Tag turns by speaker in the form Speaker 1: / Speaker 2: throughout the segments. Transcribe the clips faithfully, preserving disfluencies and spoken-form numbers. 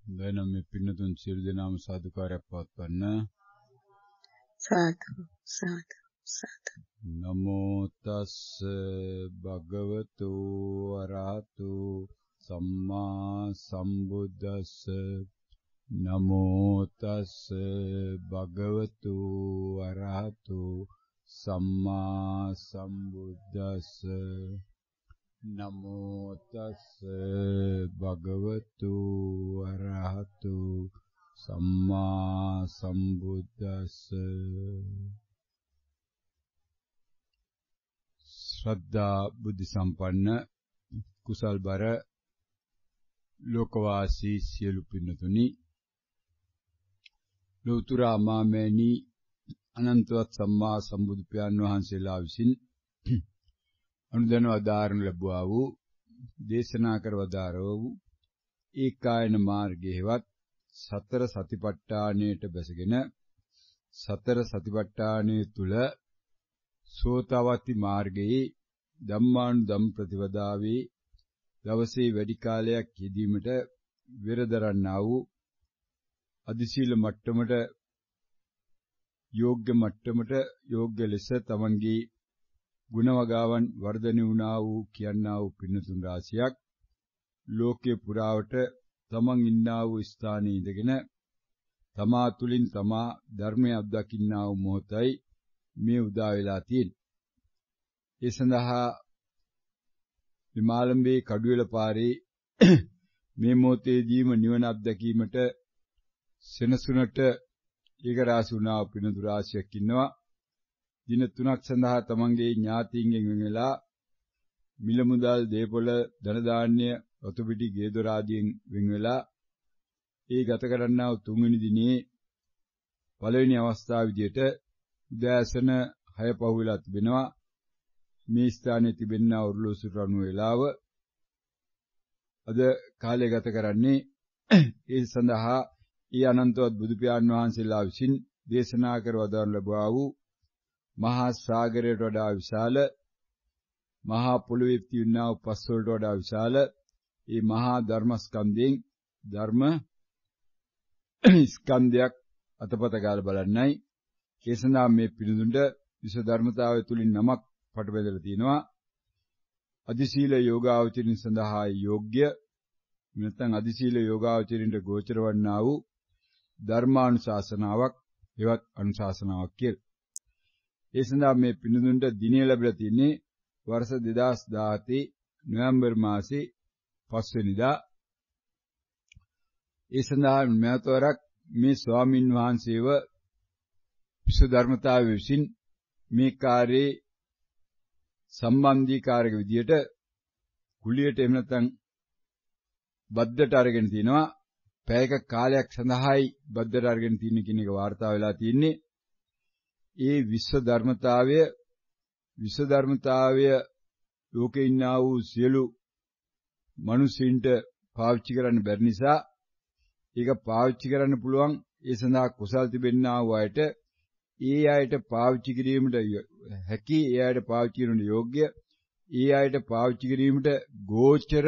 Speaker 1: දැනම් මේ පින්නතුන් සියලු දෙනාම සාදුකාරයක් පවත්වන්න.
Speaker 2: සාදු සාදු සාදු.
Speaker 1: නමෝ තස් භගවතු අරහතු සම්මා සම්බුද්දස්ස. නමෝ තස් භගවතු අරහතු සම්මා සම්බුද්දස්ස. නමෝ තස් භගවතු අරහතු සම්මා සම්බුද්දස්ස. ශ්‍රද්ධා බුද්ධ සම්පන්න කුසල්බර ලෝකවාසී සියලු පින්නතුනි, ලෝතර මාමෙනි අනන්තවත් සම්මා සම්බුදු පියාණන් වහන්සේලා විසින් අනුදැන වදාරන ලැබුවා වූ දේශනා කර වදාරෝ වූ ඒකායන මාර්ගයේවත් සතර සතිපට්ඨානයට බැසගෙන සතර සතිපට්ඨානයේ තුල සෝතාවති මාර්ගයේ ධම්මානුධම්ම ප්‍රතිපදාවේ දවසේ වැඩි කාලයක් යෙදීමට වෙරදරන්නා වූ අධිශීල මට්ටමට යෝග්‍ය මට්ටමට යෝග්‍ය ලෙස තමන්ගේ ගුණවගාවන් වර්ධනය වුණා වූ කියනා වූ පින්නතුන් රාශියක් ලෝකේ පුරාවට තමන් ඉන්නා වූ ස්ථානයේ ඉඳගෙන තමා තුලින් තමා ධර්මය අත්දකින්නා වූ මොහොතයි මේ උදා වෙලා තියෙන්නේ. ඒ සඳහා විමාලම්බේ කඩුවෙල පාරේ මේ මොහොතේදීම නිවන අත්දැකීමට සෙනසුනට ඒක රාශි වුණා වූ පින්නතුන් රාශියක් ඉන්නවා. දින තුනක් සඳහා තමන්ගේ ඥාතීන්ගෙන් වෙන් වෙලා මිල මුදල් දේපොළ ධන ධාන්‍ය ඔතුපිටි ගේදොර ආදියෙන් වෙන් වෙලා ඒ ගත කරන්නා වූ තුන්වෙනි දිනේ පළවෙනි අවස්ථාව විදිහට උදෑසන හය පහුවෙලා තිබෙනවා. මේ ස්ථානයේ තිබෙනා ඔරලෝසු රණු වේලාව අද කාලය ගත කරන්නේ ඒ සඳහා ඊ අනන්තවත් බුදු පියාණන් වහන්සේලා විසින් දේශනා කර වදාරන ලැබුවා වූ මහා සාගරයට වඩා විශාල මහා පොළොවේ තියෙනා උපස් වලට වඩා විශාල මේ මහා ධර්මස්කන්ධයෙන් ධර්ම ස්කන්ධයක් අතපත ගාලා බලන්නයි. ඒ සඳහා මේ පිළිඳුන්ට විශ්ව ධර්මතාවය තුලින් නමක් පට බෙදලා තිනවා. අධිශීල යෝගාවචරින් සඳහා යෝග්‍ය නැත්නම් අධිශීල යෝගාවචරින්ට ගෝචර වන්නා වූ ධර්මානුශාසනාවක් එවත් අනුශාසනාවක් කියලා. ඒ සඳහා මේ පිළිඳුන්ට දිනය ලැබිලා තියෙන්නේ වර්ෂ දෙදාස් දහඅට නොවැම්බර් මාසේ පස්වෙනිදා. ඒ සඳහා මෙතවරක් මේ ස්වාමින් වහන්සේව විශ්ව ධර්මතාවය විසින් මේ කාර්යයේ සම්බන්ධීකාරක විදියට කුලියට එහෙම නැත්නම් බද්දට අරගෙන තිනවා. පැයක කාලයක් සඳහායි බද්දට අරගෙන තින්නේ කියන එක වාර්තා වෙලා තියෙන්නේ. ඒ විශ්ව ධර්මතාවය විශ්ව ධර්මතාවය ලෝකේ ඉන්නා වූ සියලු මිනිසින්ට පාවිච්චි කරන්න බැරි නිසා ඒක පාවිච්චි කරන්න පුළුවන් ඒ සඳහා කුසල් තිබෙන්නා වූ අයට ඒ අයට පාවිච්චි කිරීමට හැකි, ඒ අයට පාවිච්චි කරන්න යෝග්‍ය, ඒ අයට පාවිච්චි කිරීමට ගෝචර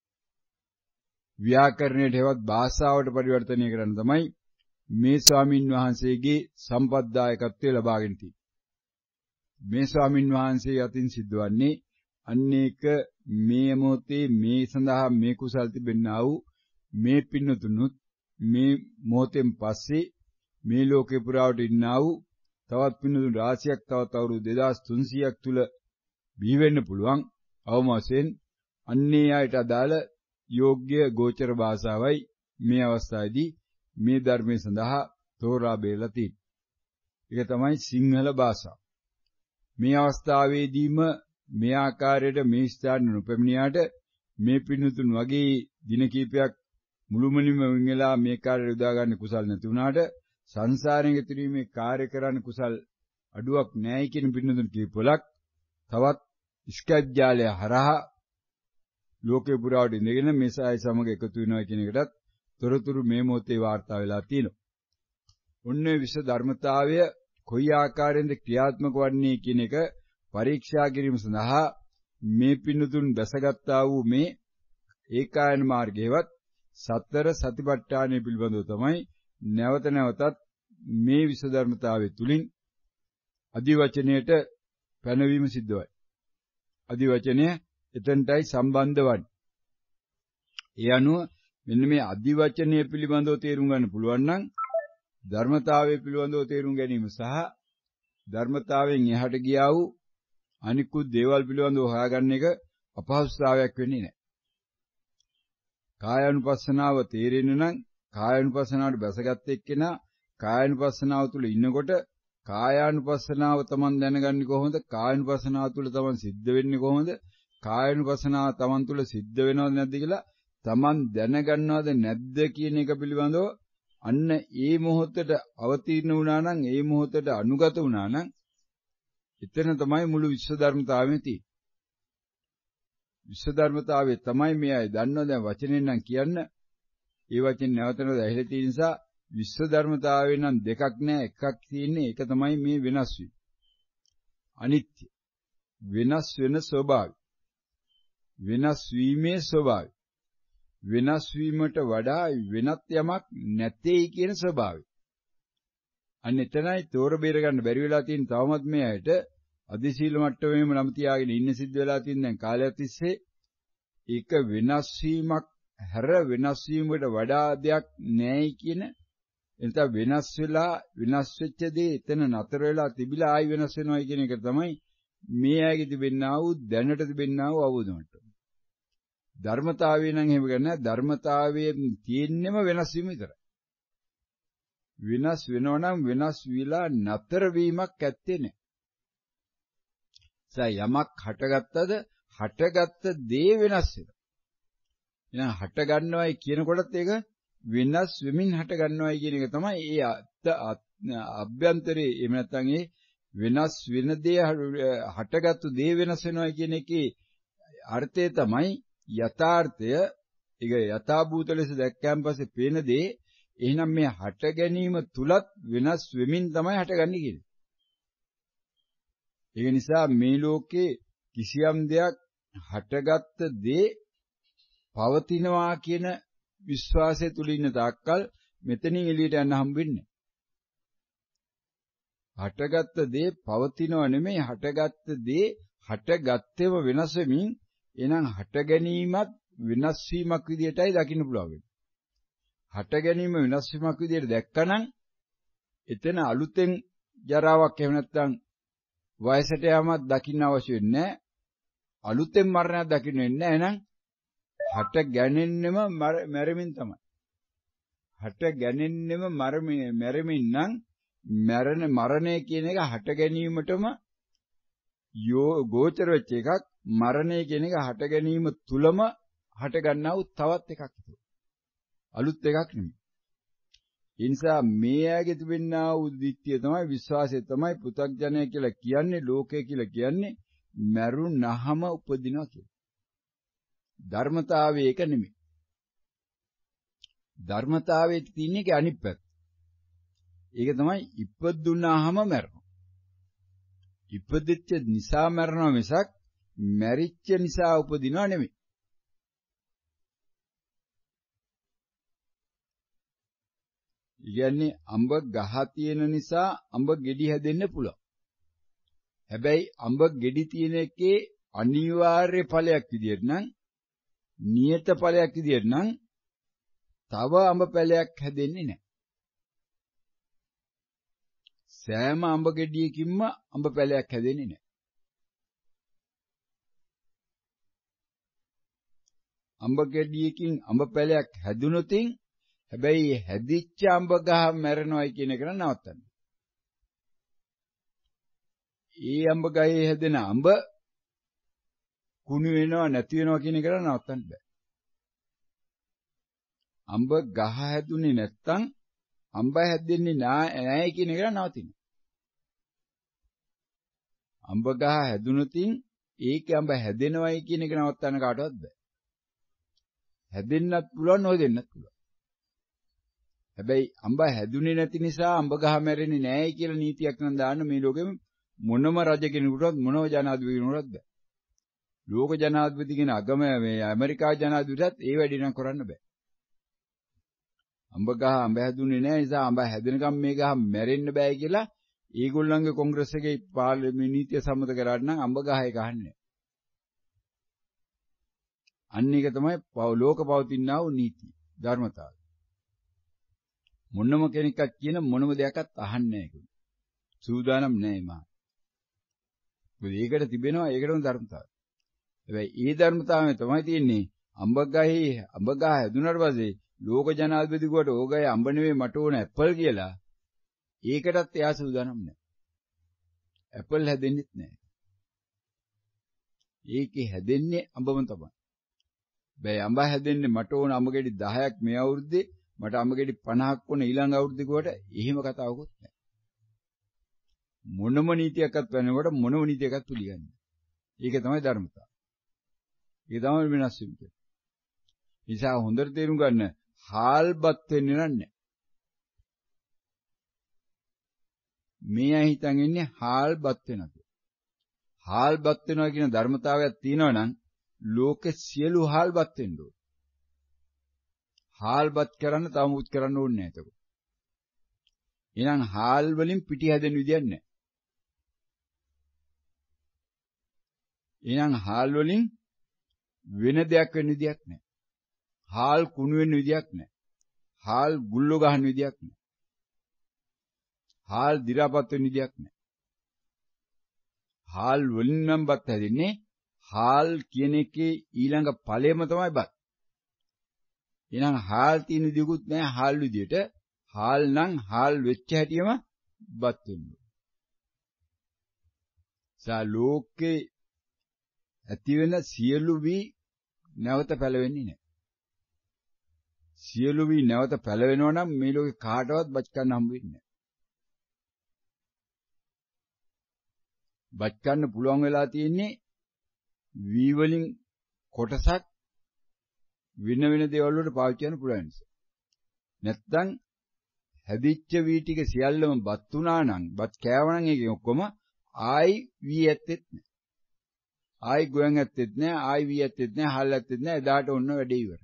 Speaker 1: ව්‍යාකරණයට හෙවත් භාෂාවට පරිවර්තනය කරන්න තමයි මේ ස්වාමින් වහන්සේගේ සම්පත්දායකත්වය ලබාගෙන තියෙන්නේ. මේ ස්වාමින් වහන්සේ අතින් සිද්ධවන්නේ අන්නේක මේ මොහොතේ මේ සඳහා මේ කුසල් තිබෙන්නා වූ මේ පින්නතුනුත් මේ මොහොතෙන් පස්සේ මේ ලෝකේ පුරාවට ඉන්නා වූ තවත් පින්නතුන් රාශියක් තවත් අවුරුදු දෙදාස් තුන්සීයක් තුල බිහි වෙන්න පුළුවන්. අවම වශයෙන් අන්නේ අයට අදාළ යෝග්‍ය ගෝචර භාෂාවයි මේ අවස්ථාවේදී මේ ධර්මයේ සඳහා තෝරා බේරලා තියෙන්නේ. ඒක තමයි සිංහල භාෂාව. මේ අවස්ථාවේදීම මේ ආකාරයට මේ ස්ථාන නොපැමිණියාට මේ පින්නතුන් වගේ දින කීපයක් මුළුමනින්ම වෙලා මේ කාර්යය උදා ගන්න කුසල් නැති වුණාට සංසාරයෙන් ගෙතරීමේ කාර්ය කරන්න කුසල් අඩුවක් නැහැ කියන පින්නතුන් කීපලක් තවත් ඉස්කජ්ජාලය හරහා ලෝකේ පුරාවට ඉඳගෙන මේ සාය සමග එකතු වෙනවා කියන එකටත් තොරතුරු මේ මොහොතේ වාර්තා වෙලා තියෙනවා. ඔන්නේ විශ්ව ධර්මතාවය කොයි ආකාරයෙන්ද ක්‍රියාත්මක වන්නේ කියන එක පරීක්ෂා කිරීම සඳහා මේ පින්නතුන් දැසගත්තා වූ මේ ඒකායන මාර්ගයේවත් සතර සතිපට්ඨානය පිළිබඳව තමයි නැවත නැවතත් මේ විශ්ව ධර්මතාවය තුලින් අදිවචනයට පැනවීම සිද්ධ වෙයි. අදිවචනය එතනටයි සම්බන්ධ වන්නේ. ඒ අනුව මෙන්න මේ අදිවචනය පිළිබඳව තේරුම් ගන්න පුළුවන් නම් ධර්මතාවය පිළිබඳව තේරුම් ගැනීම සහ ධර්මතාවයෙන් එහාට ගියා වූ අනිකුත් දේවල් පිළිබඳව හොයාගන්න එක අපහසුතාවයක් වෙන්නේ නැහැ. කායානුපස්සනාව තේරෙන්න නම් කායානුපස්සනාවට බැසගත් එක්කෙනා කායානුපස්සනාව තුළ ඉන්නකොට කායානුපස්සනාව තමන් දැනගන්නේ කොහොමද? කායානුපස්සනාව තුළ තමන් සිද්ධ වෙන්නේ කොහොමද? කායානුපස්සනාව තමන් තුළ සිද්ධ වෙනවද නැද්ද කියලා තමන් දැනගන්නවද නැද්ද කියන එක පිළිබඳව අන්න ඒ මොහොතට අවතීර්ණ වුණා නම් ඒ මොහොතට අනුගත වුණා නම් එතන තමයි මුළු විශ්ව ධර්මතාවෙම තියෙන්නේ. විශ්ව ධර්මතාවය තමයි මේ අය දන්නව දැන් වචනෙන් නම් කියන්න ඒ වචනේ නැවත නැවත ඇහිලා තියෙන නිසා විශ්ව ධර්මතාවය නම් දෙකක් නෑ එකක් තියෙන්නේ ඒක තමයි මේ වෙනස් වීම. අනිත්‍ය වෙනස් වෙන ස්වභාවය. වෙනස් වීමේ ස්වභාවය. වෙනස් වීමට වඩා වෙනත් යමක් නැtei කියන ස්වභාවය. අන්න එතනයි තෝර බේර ගන්න බැරි වෙලා තියෙන තවමත් මේ ඇයට අධිශීල මට්ටමේම නම් තියාගෙන ඉන්න සිද්ධ වෙලා තියෙන දැන් කාලයක් තිස්සේ ඒක වෙනස් වීමක් හැර වෙනස් වීමකට වඩා දෙයක් නැයි කියන එතන වෙනස් වෙලා වෙනස් වෙච්ච දේ එතන නතර වෙලා තිබිලා ආයි වෙනස් වෙනවා කියන එක තමයි මේ ඇයිගේ තිබෙන්නා වූ දැනට තිබෙන්නා වූ අවබෝධ මට්ටම. ධර්මතාවය නම් එහෙම ගන්න ධර්මතාවයේ තියෙන්නම වෙනස් වීම විතරයි. වෙනස් වෙනවා නම් වෙනස් විලා නතර වීමක් ඇත්තේ නැහැ. සෑ යමක් හටගත්තද හටගත්ත දේ වෙනස් වෙනවා. එහෙනම් හට ගන්නවයි කියනකොටත් ඒක වෙනස් වෙමින් හට ගන්නවයි කියන එක තමයි ඒ අභ්‍යන්තරේ එහෙම නැත්නම් ඒ වෙනස් වෙන දේ හටගත්තු දේ වෙනස් වෙනවා කියන එකේ අර්ථය තමයි යථාර්ථය. ඒක යථාභූත ලෙස දැක්කයන් පස්සේ පේන දේ එහෙනම් මේ හට ගැනීම තුලත් වෙනස් වෙමින් තමයි හටගන්නේ කියන්නේ. ඒක නිසා මේ ලෝකේ කිසියම් දෙයක් හටගත්ත දේ පවතිනවා කියන විශ්වාසය තුල ඉන්න තාක්කල් මෙතනින් එළියට යන්න හම්බෙන්නේ නැහැ. හටගත්ත දේ පවතිනව නෙමෙයි හටගත්ත දේ හටගත්තේම වෙනස් වෙමින් එහෙනම් හට ගැනීමත් වෙනස් වීමක් විදියටයි දකින්න පුළුවන්. හට ගැනීම වෙනස් වීමක් විදියට දැක්කනම් එතන අලුතෙන් ජරාවක් එහෙම නැත්නම් වයසට යamak දකින්න අවශ්‍ය වෙන්නේ නැහැ. අලුතෙන් මරණයක් දකින්න වෙන්නේ නැහැ. එහෙනම් හට ගැනෙන්නෙම මැරෙමින් තමයි. හට ගැනෙන්නෙම මැරෙමින් නම් මරණ මරණය කියන එක හට ගැනීමටම ගෝචර වෙච්ච එකක්. මරණය කියන එක හට ගැනීම තුලම හට ගන්නා වූ තවත් එකක් ඒක. අලුත් එකක් නෙමෙයි. ඒ නිසා මේ ඇගේ තිබෙනා වූ දිට්ඨිය තමයි විශ්වාසය තමයි පෘථග්ජනය කියලා කියන්නේ ලෝකය කියලා කියන්නේ මරුණහම උපදිනවා කියලා. ධර්මතාවය ඒක නෙමෙයි. ධර්මතාවයේ තියෙන එක අනිත් පැත්ත. ඒක තමයි ඉපදුනාම මරනවා. ඉපදෙච්ච නිසා මරනවා මිසක් මැරිච්ච නිසා උපදිනව නෙමෙයි. කියන්නේ අඹ ගහ තියෙන නිසා අඹ ගෙඩි හැදෙන්න පුළුවන්. හැබැයි අඹ ගෙඩි තියෙන එකේ අනිවාර්ය ඵලයක් විදියට නම් නියත ඵලයක් විදියට නම් තව අඹ පැලයක් හැදෙන්නේ නැහැ. සෑම අඹ ගෙඩියකින්ම අඹ පැලයක් හැදෙන්නේ නැහැ. අඹ ගෙඩියකින් අඹ පැලයක් හැදුනොතින් හැබැයි හැදිච්ච අඹ ගහ මැරෙනවයි කියන එක නවත්තන්න. ඒ අඹ ගහේ හැදෙන අඹ කුණු වෙනව නැති වෙනව කියන එක නවත්තන්න බෑ. අඹ ගහ හැදුනේ නැත්තම් අඹ හැදෙන්නේ නැහැ කියන එක නවතිනවා. අඹ ගහ හැදුනොතින් ඒකේ අඹ හැදෙනවයි කියන එක නවත්තන්න කාටවත් බෑ. හැදෙන්නත් පුළුවන් නොහැදෙන්නත් පුළුවන්. හැබැයි අඹ හැදුනේ නැති නිසා අඹ ගහ මැරෙන්නේ නැහැ කියලා නීතියක් නම් දාන්න මේ ලෝකෙම මොනම රජ කෙනෙකුටවත් මොනම ජනාධිපති කෙනෙකුටවත් බෑ. ලෝක ජනාධිපති කියන අගම මේ ඇමරිකා ජනාධිපතිටත් ඒ වැඩි නම් කරන්න බෑ. අඹ ගහ අඹ හැදුනේ නැහැ නිසා අඹ හැදෙනකම් මේ ගහ මැරෙන්න බෑ කියලා ඒගොල්ලන්ගේ කොංග්‍රස් එකේ පාර්ලිමේන්තු නීතිය සම්මත කරාට නම් අඹ ගහ එක අහන්නේ. අන්න එක තමයි ලෝක පවතිනා වූ නීතිය ධර්මතාවය. මොනම කෙනෙක්වත් කියන මොනම දෙයක්වත් අහන්නේ නැහැ. සූදානම් නැහැ මා. මොකද ඒකට තිබෙනවා ඒකටම ධර්මතාවය. හැබැයි ඒ ධර්මතාවය තමයි තියෙන්නේ අඹ ගහේ අඹ ගහ හැදුනට පස්සේ ලෝක ජනාධිපති කුවට ඕගය අඹ නෙවෙයි මට ඕන ඇපල් කියලා ඒකටත් එයා සූදානම් නැහැ. ඇපල් හැදෙන්නෙත් නැහැ. ඒකේ හැදෙන්නේ අඹම තමයි. බෑ අඹ හැදෙන්නේ මට ඕන අඹ ගෙඩි දහයක් මේ අවුරුද්දේ මට අඹ ගෙඩි පනහක් ඕන ඊළඟ අවුරුද්දේ කුවට එහෙම කතාවකුත් නැහැ. මොනම නීතියක්වත් වෙනකොට මොනම නීතියක්වත් පිළිගන්නේ. ඒක තමයි ධර්මතාවය. ඒක තමයි වෙනස් වෙන්නේ. නිසා හොඳට තේරුම් ගන්න හාල්පත් වෙන්නේ නැහැ. මේ අය හිතන් ඉන්නේ හාල්පත් වෙනවා කියලා. හාල්පත් වෙනවා කියන ධර්මතාවයක් තියෙනවා නම් ලෝකේ සියලු හාල්පත් වෙන්න ඕන. හාල්පත් කරන්න තව මුත් කරන්න ඕනේ නැහැ ඒක. එහෙනම් හාල් වලින් පිටි හැදෙන විදියක් නැහැ. එහෙනම් හාල් වලින් වෙන දෙයක් වෙන්න විදියක් නැහැ. හාල් කුණු වෙන්න විදියක් නැහැ. හාල් ගුල්ලෝ ගහන්න විදියක් නැහැ. හාල් දි รา පත් වෙන්න විදියක් නැහැ. හාල් වලින් නම් බත් හැදෙන්නේ හාල් කියන එකේ ඊළඟ ඵලයම තමයි බත්. එහෙනම් හාල් තියෙන විදියකුත් නැහැ හාල් විදියට. හාල් නම් හාල් වෙච්ච හැටිම බත් වෙනවා. සා ලෝකේ ඇති වෙන සියලු වී නැවත පැලවෙන්නේ නැහැ. සියලු වී නැවත පැලවෙනවා නම් මේ ලෝකේ කාටවත් බත් කන්න හම්බ වෙන්නේ නැහැ. බත් කන්න පුළුවන් වෙලා තියෙන්නේ වී වලින් කොටසක් වෙන වෙන දේවල් වලට පාවිච්චි කරන්න පුළුවන් නිසා. නැත්තම් හැදිච්ච වී ටික සියල්ලම බත් වුණා නම් බත් කෑවනම් ඒකෙන් ඔක්කොම ආයි වී ඇත්තෙත් නැහැ. ආයි ගොයන් ඇත්තෙත් නැහැ, ආයි වී ඇත්තෙත් නැහැ, හල් ඇත්තෙත් නැහැ. එදාට ඔන්න වැඩේ ඉවරයි.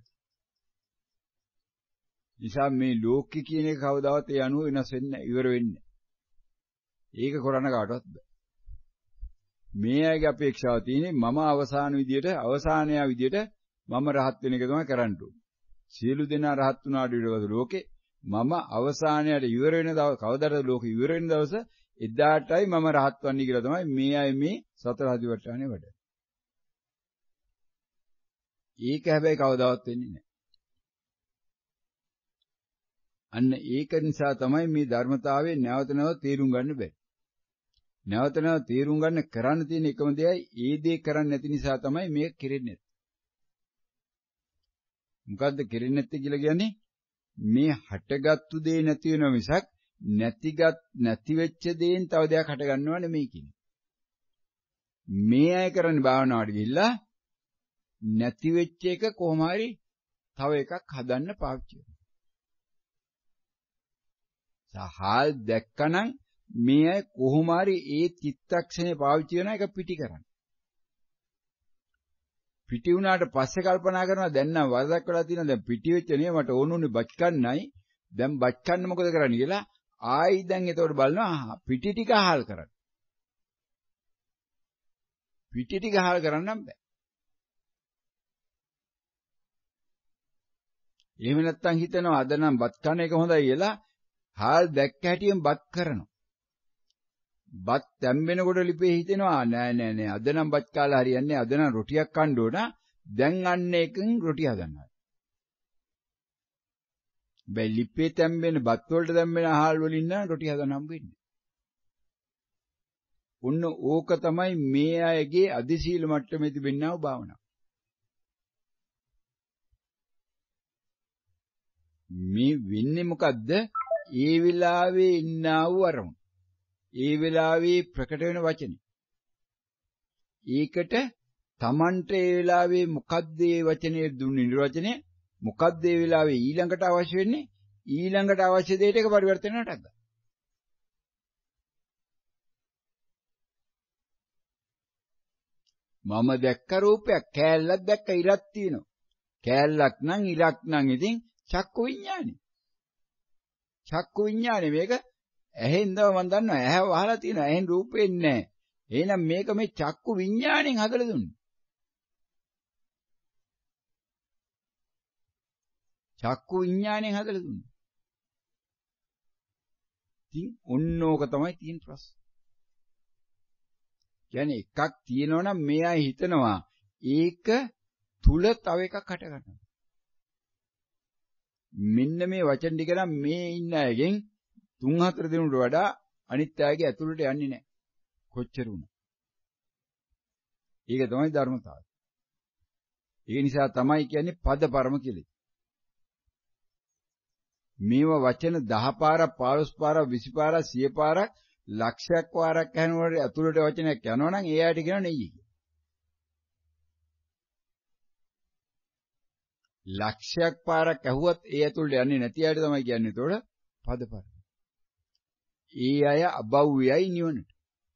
Speaker 1: නිසා මේ ලෝකෙ කියන එක කවදාවත් ඒ අනුව වෙනස් වෙන්නේ ඉවර වෙන්නේ. ඒක කරන්න කාටවත් බෑ. මේ අයගේ අපේක්ෂාව තියෙන්නේ මම අවසාන විදියට අවසානය විදියට මම රහත් වෙන එක තමයි කරන්න ඕනේ. සියලු දෙනා රහත් වුණාට ඊට ලෝකේ මම අවසානයට ඉවර වෙන දවස් කවදාද ලෝකෙ ඉවර වෙන දවස එදාටයි මම රහත් වන්නේ කියලා තමයි මේ අය මේ සතර අධිවට්ටානේ වැඩ. ඒක හැබැයි කවදාවත් වෙන්නේ නැහැ. අන්න ඒක නිසා තමයි මේ ධර්මතාවයේ නැවත නැවත තේරුම් ගන්න බැහැ. නැවත නැවත තේරුම් ගන්න කරන්න තියෙන එකම දෙයයි ඒ දේ කරන්නේ නැති නිසා තමයි මේක කෙරෙන්නේ. මොකද්ද කෙරෙන්නේ නැත්තේ කියලා කියන්නේ? මේ හටගත්තු දේ නැති වෙනව මිසක් නැතිගත් නැති වෙච්ච දේෙන් තව දෙයක් හට ගන්නව නෙමෙයි කියන්නේ. මේ අය කරන්නේ භාවනාවට ගිහිල්ලා නැති වෙච්ච එක කොහොම හරි තව එකක් හදන්න පාවිච්චි කරනවා. සහල් දැක්කනම් මේ අය කොහොම හරි ඒ චිත්තක්ෂණේ පාවිච්චි කරන එක පිටි කරන්නේ. පිටි වුණාට පස්සේ කල්පනා කරනවා දැන් නම් වරදක් වෙලා තියෙනවා දැන් පිටි වෙච්ච නේ මට ඕනුනේ බත් කන්නයි දැන් බත් කන්න මොකද කරන්නේ කියලා ආයි දැන් එතකොට බලනවා පිටි ටික අහල් කරන්න. පිටි ටික අහල් කරන්නම් බෑ. එහෙම නැත්තම් හිතනවා අද නම් බත් කන එක හොඳයි කියලා හාල් දැක්ක හැටියෙන් බත් කරනවා. බත් තැම්බෙනකොට ලිපේ හිතෙනවා නෑ නෑ නෑ අද නම් බත් කාලා හරියන්නේ අද නම් රොටියක් කන්න ඕන දැන් අන්න එකෙන් රොටිය හදන්නවා. බෑ ලිපේ තැම්බෙන බත් වලට තැම්බෙන ආහාර වලින් නම් රොටිය හදන්න හම්බ වෙන්නේ. ඔන්න ඕක තමයි මේ අයගේ අධිශීල මට්ටමේ තිබෙනා වූ භාවනාව. මේ වෙන්නේ මොකද්ද? ඒ වෙලාවේ ඉන්නා වූ අරමුණ. ඒ වෙලාවේ ප්‍රකට වෙන වචනේ. ඒකට Tamanට ඒ වෙලාවේ මොකද්ද ඒ වචනේ දුන්නේ නිර්වචනය? මොකද්ද ඒ වෙලාවේ ඊළඟට අවශ්‍ය වෙන්නේ? ඊළඟට අවශ්‍ය දෙයට ඒක පරිවර්තන වෙනටද? මම දැක්ක රූපයක් කෑල්ලක් දැක්ක ඉරක් තියෙනවා. කෑල්ලක් නම් ඉරක් නම් ඉතින් චක්කු විඥානේ. චක්කු විඥානේ මේක ඇහෙන්දව මම දන්නවා. ඇහැ වහලා තියෙනවා. ඇහෙන් රූපේ නැහැ. එහෙනම් මේක මේ චක්කු විඥාණයෙන් හදලා දුන්නේ. චක්කු විඥාණයෙන් හදලා දුන්නේ. ඉතින් ඔන්නෝක තමයි තියෙන ප්‍රශ්න. කියන්නේ එකක් තියෙනවනම් මෙයා හිතනවා ඒක තුල තව එකක් හට ගන්නවා. මෙන්න මේ වචන ටික නම් මේ ඉන්න අයගෙන් තුන් හතර දිනුට වඩා අනිත් අයගේ ඇතුළට යන්නේ නැහැ. කොච්චර වුණා. ඒක තමයි ධර්මතාවය. ඒ නිසා තමයි කියන්නේ පදපරම කියලා. මේව වචන දහ පාරක් පහළොස් පාරක් විසි පාරක් සිය පාරක් ලක්ෂයක් වාරක් ඇහෙනකොට ඇතුළට වචනයක් යනවනම් ඒ ආයත කියනවා නෙయ్యి කියලා. ලක්ෂයක් පාරක් ඇහුවත් ඒ ඇතුළට යන්නේ නැති අයට තමයි කියන්නේ. ඒතකොට පදපරම. ඒ අය අබව්‍යයි නිවනට.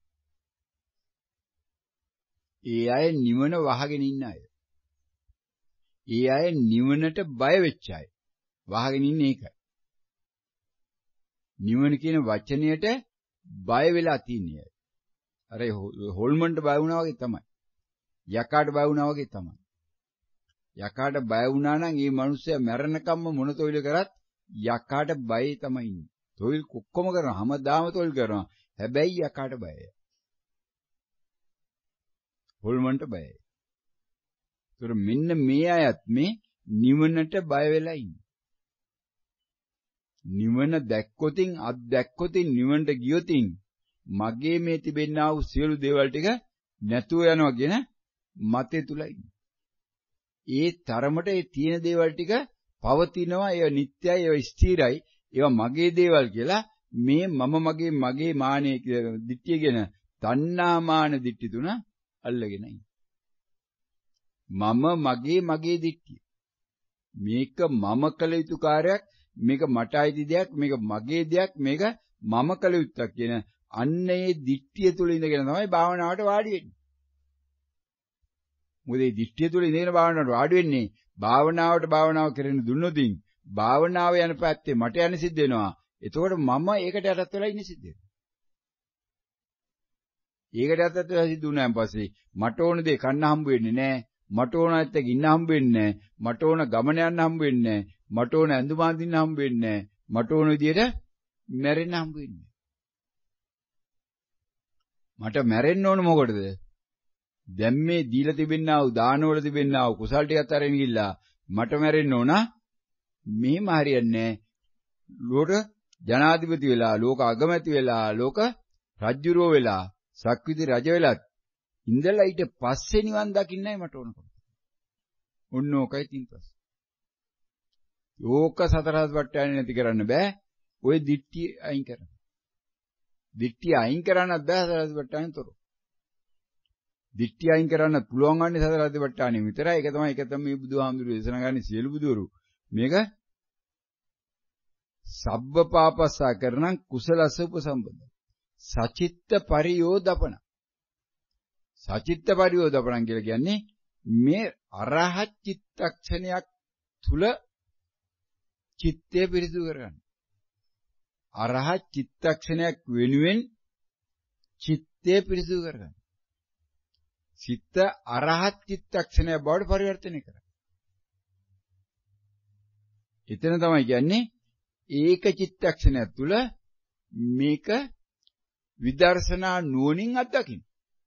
Speaker 1: ඒ අය නිවන වහගෙන ඉන්න අය. ඒ අය නිවනට බය වෙච්ච අය. වහගෙන ඉන්නේ ඒකයි. නිවන කියන වචනයට බය වෙලා තින්නේ. අර හොල්මන්ට බය වුණා වගේ තමයි. යකාට බය වුණා වගේ තමයි. යකාට බය වුණා නම් මේ මිනිස්සයා මැරෙනකම්ම මොන තොইল කරත් යකාට බයයි තමයි ඉන්නේ. තොইল කොක්කොම කරනවා. හැමදාම තොইল කරනවා. හැබැයි යකාට බයයි. හොල්මන්ට බයයි. ඒතර මෙන්න මේ අයත් මේ නිවනට බය වෙලා ඉන්නේ. නිවන දැක්කොතින් අත් දැක්කොතින් නිවනට ගියොතින් මගේ මේ තිබෙනා වූ සියලු දේවල් ටික නැතුව යනවා කියන මතය තුලයි. ඒ තරමට ඒ තියෙන දේවල් ටික පවතිනවා, ඒවා නිට්ටයයි, ඒවා ස්ථිරයි, ඒවා මගේ දේවල් කියලා මේ මම මගේ මගේ මානෙ දිට්ඨියගෙන තණ්හා මාන දිට්ඨි තුන අල්ලගෙන ඉන්නේ. මම මගේ මගේ දිට්ඨිය. මේක මම කළ යුතු කාර්යයක්, මේක මට අයිති දෙයක්, මේක මගේ දෙයක්, මේක මම කළ යුත්තක් කියන අන්න ඒ දිට්ඨිය තුල ඉඳගෙන තමයි භාවනාවට වාඩි වෙන්නේ. මොකද මේ දිට්ඨිය තුල ඉඳගෙන භාවනාවට වාඩි වෙන්නේ භාවනාවට භාවනාව කරගෙන දුන්නොතින් භාවනාව යන පැත්තේ මට යන සිද්ධ වෙනවා. එතකොට මම ඒකට යටත් වෙලා ඉන්නේ සිද්ධ වෙනවා. ඒකට යටත් වෙලා සිද්ධ වුණාන් පස්සේ මට ඕන දේ කන්න හම්බ වෙන්නේ නැහැ. මට ඕන ඇත්ත ගින්න හම්බ වෙන්නේ නැහැ. මට ඕන ගමන යන්න හම්බ වෙන්නේ නැහැ. මට ඕන ඇඳුම් අඳින්න හම්බ වෙන්නේ නැහැ. මට ඕන විදියට මැරෙන්න හම්බ වෙන්නේ. මට මැරෙන්න ඕන මොකටද? දැන් මේ දීලා තිබෙන්නා වූ දානවල තිබෙන්නා වූ කුසල් ටිකත් අරගෙන ගිහිල්ලා මට මැරෙන්න ඕන. මෙහෙම හරියන්නේ නැහැ. ලෝක ජනාධිපති වෙලා, ලෝක අගමැති වෙලා, ලෝක රජුරෝ වෙලා, සක්විති රජ වෙලත් ඉඳලා ඊට පස්සේ නිවන් දකින්නයි මට ඕන. ඔන්න ඕකයි තින් පස්සේ. ඕක සතර සතිපට්ඨානෙ නැති කරන්න බෑ. ඔය දිට්ඨිය අයින් කරන්න. දිට්ඨිය අයින් කරන්නත් බෑ සතර සතිපට්ඨානෙ තොර. දිට්ඨිය අයින් කරන්න පුළුවන් වන්නේ සතර සතිපට්ඨානෙ විතරයි. ඒක තමයි ඒක තමයි මේ බුදුහාමුදුරුවෝ දේශනා කරන්නේ සියලු බුදුවරු. මේක සබ්බ පාපස්සා කරණං කුසලස්ස උපසම්පද. සචිත්ත පරියෝදපන. සචිත්ත පරියෝදපන කියලා කියන්නේ මේ අරහත් චිත්තක්ෂණයක් තුල චිත්තය පිරිසුදු කරගන්න. අරහත් චිත්තක්ෂණයක් වෙනුවෙන් චිත්තය පිරිසුදු කරගන්න. සිත අරහත් චිත්තක්ෂණය බවට පරිවර්තනය කරගන්න. එතන තමයි කියන්නේ ඒක චිත්තක්ෂණයක් තුල මේක විදර්ශනා නුවණින් අත්දකින්න.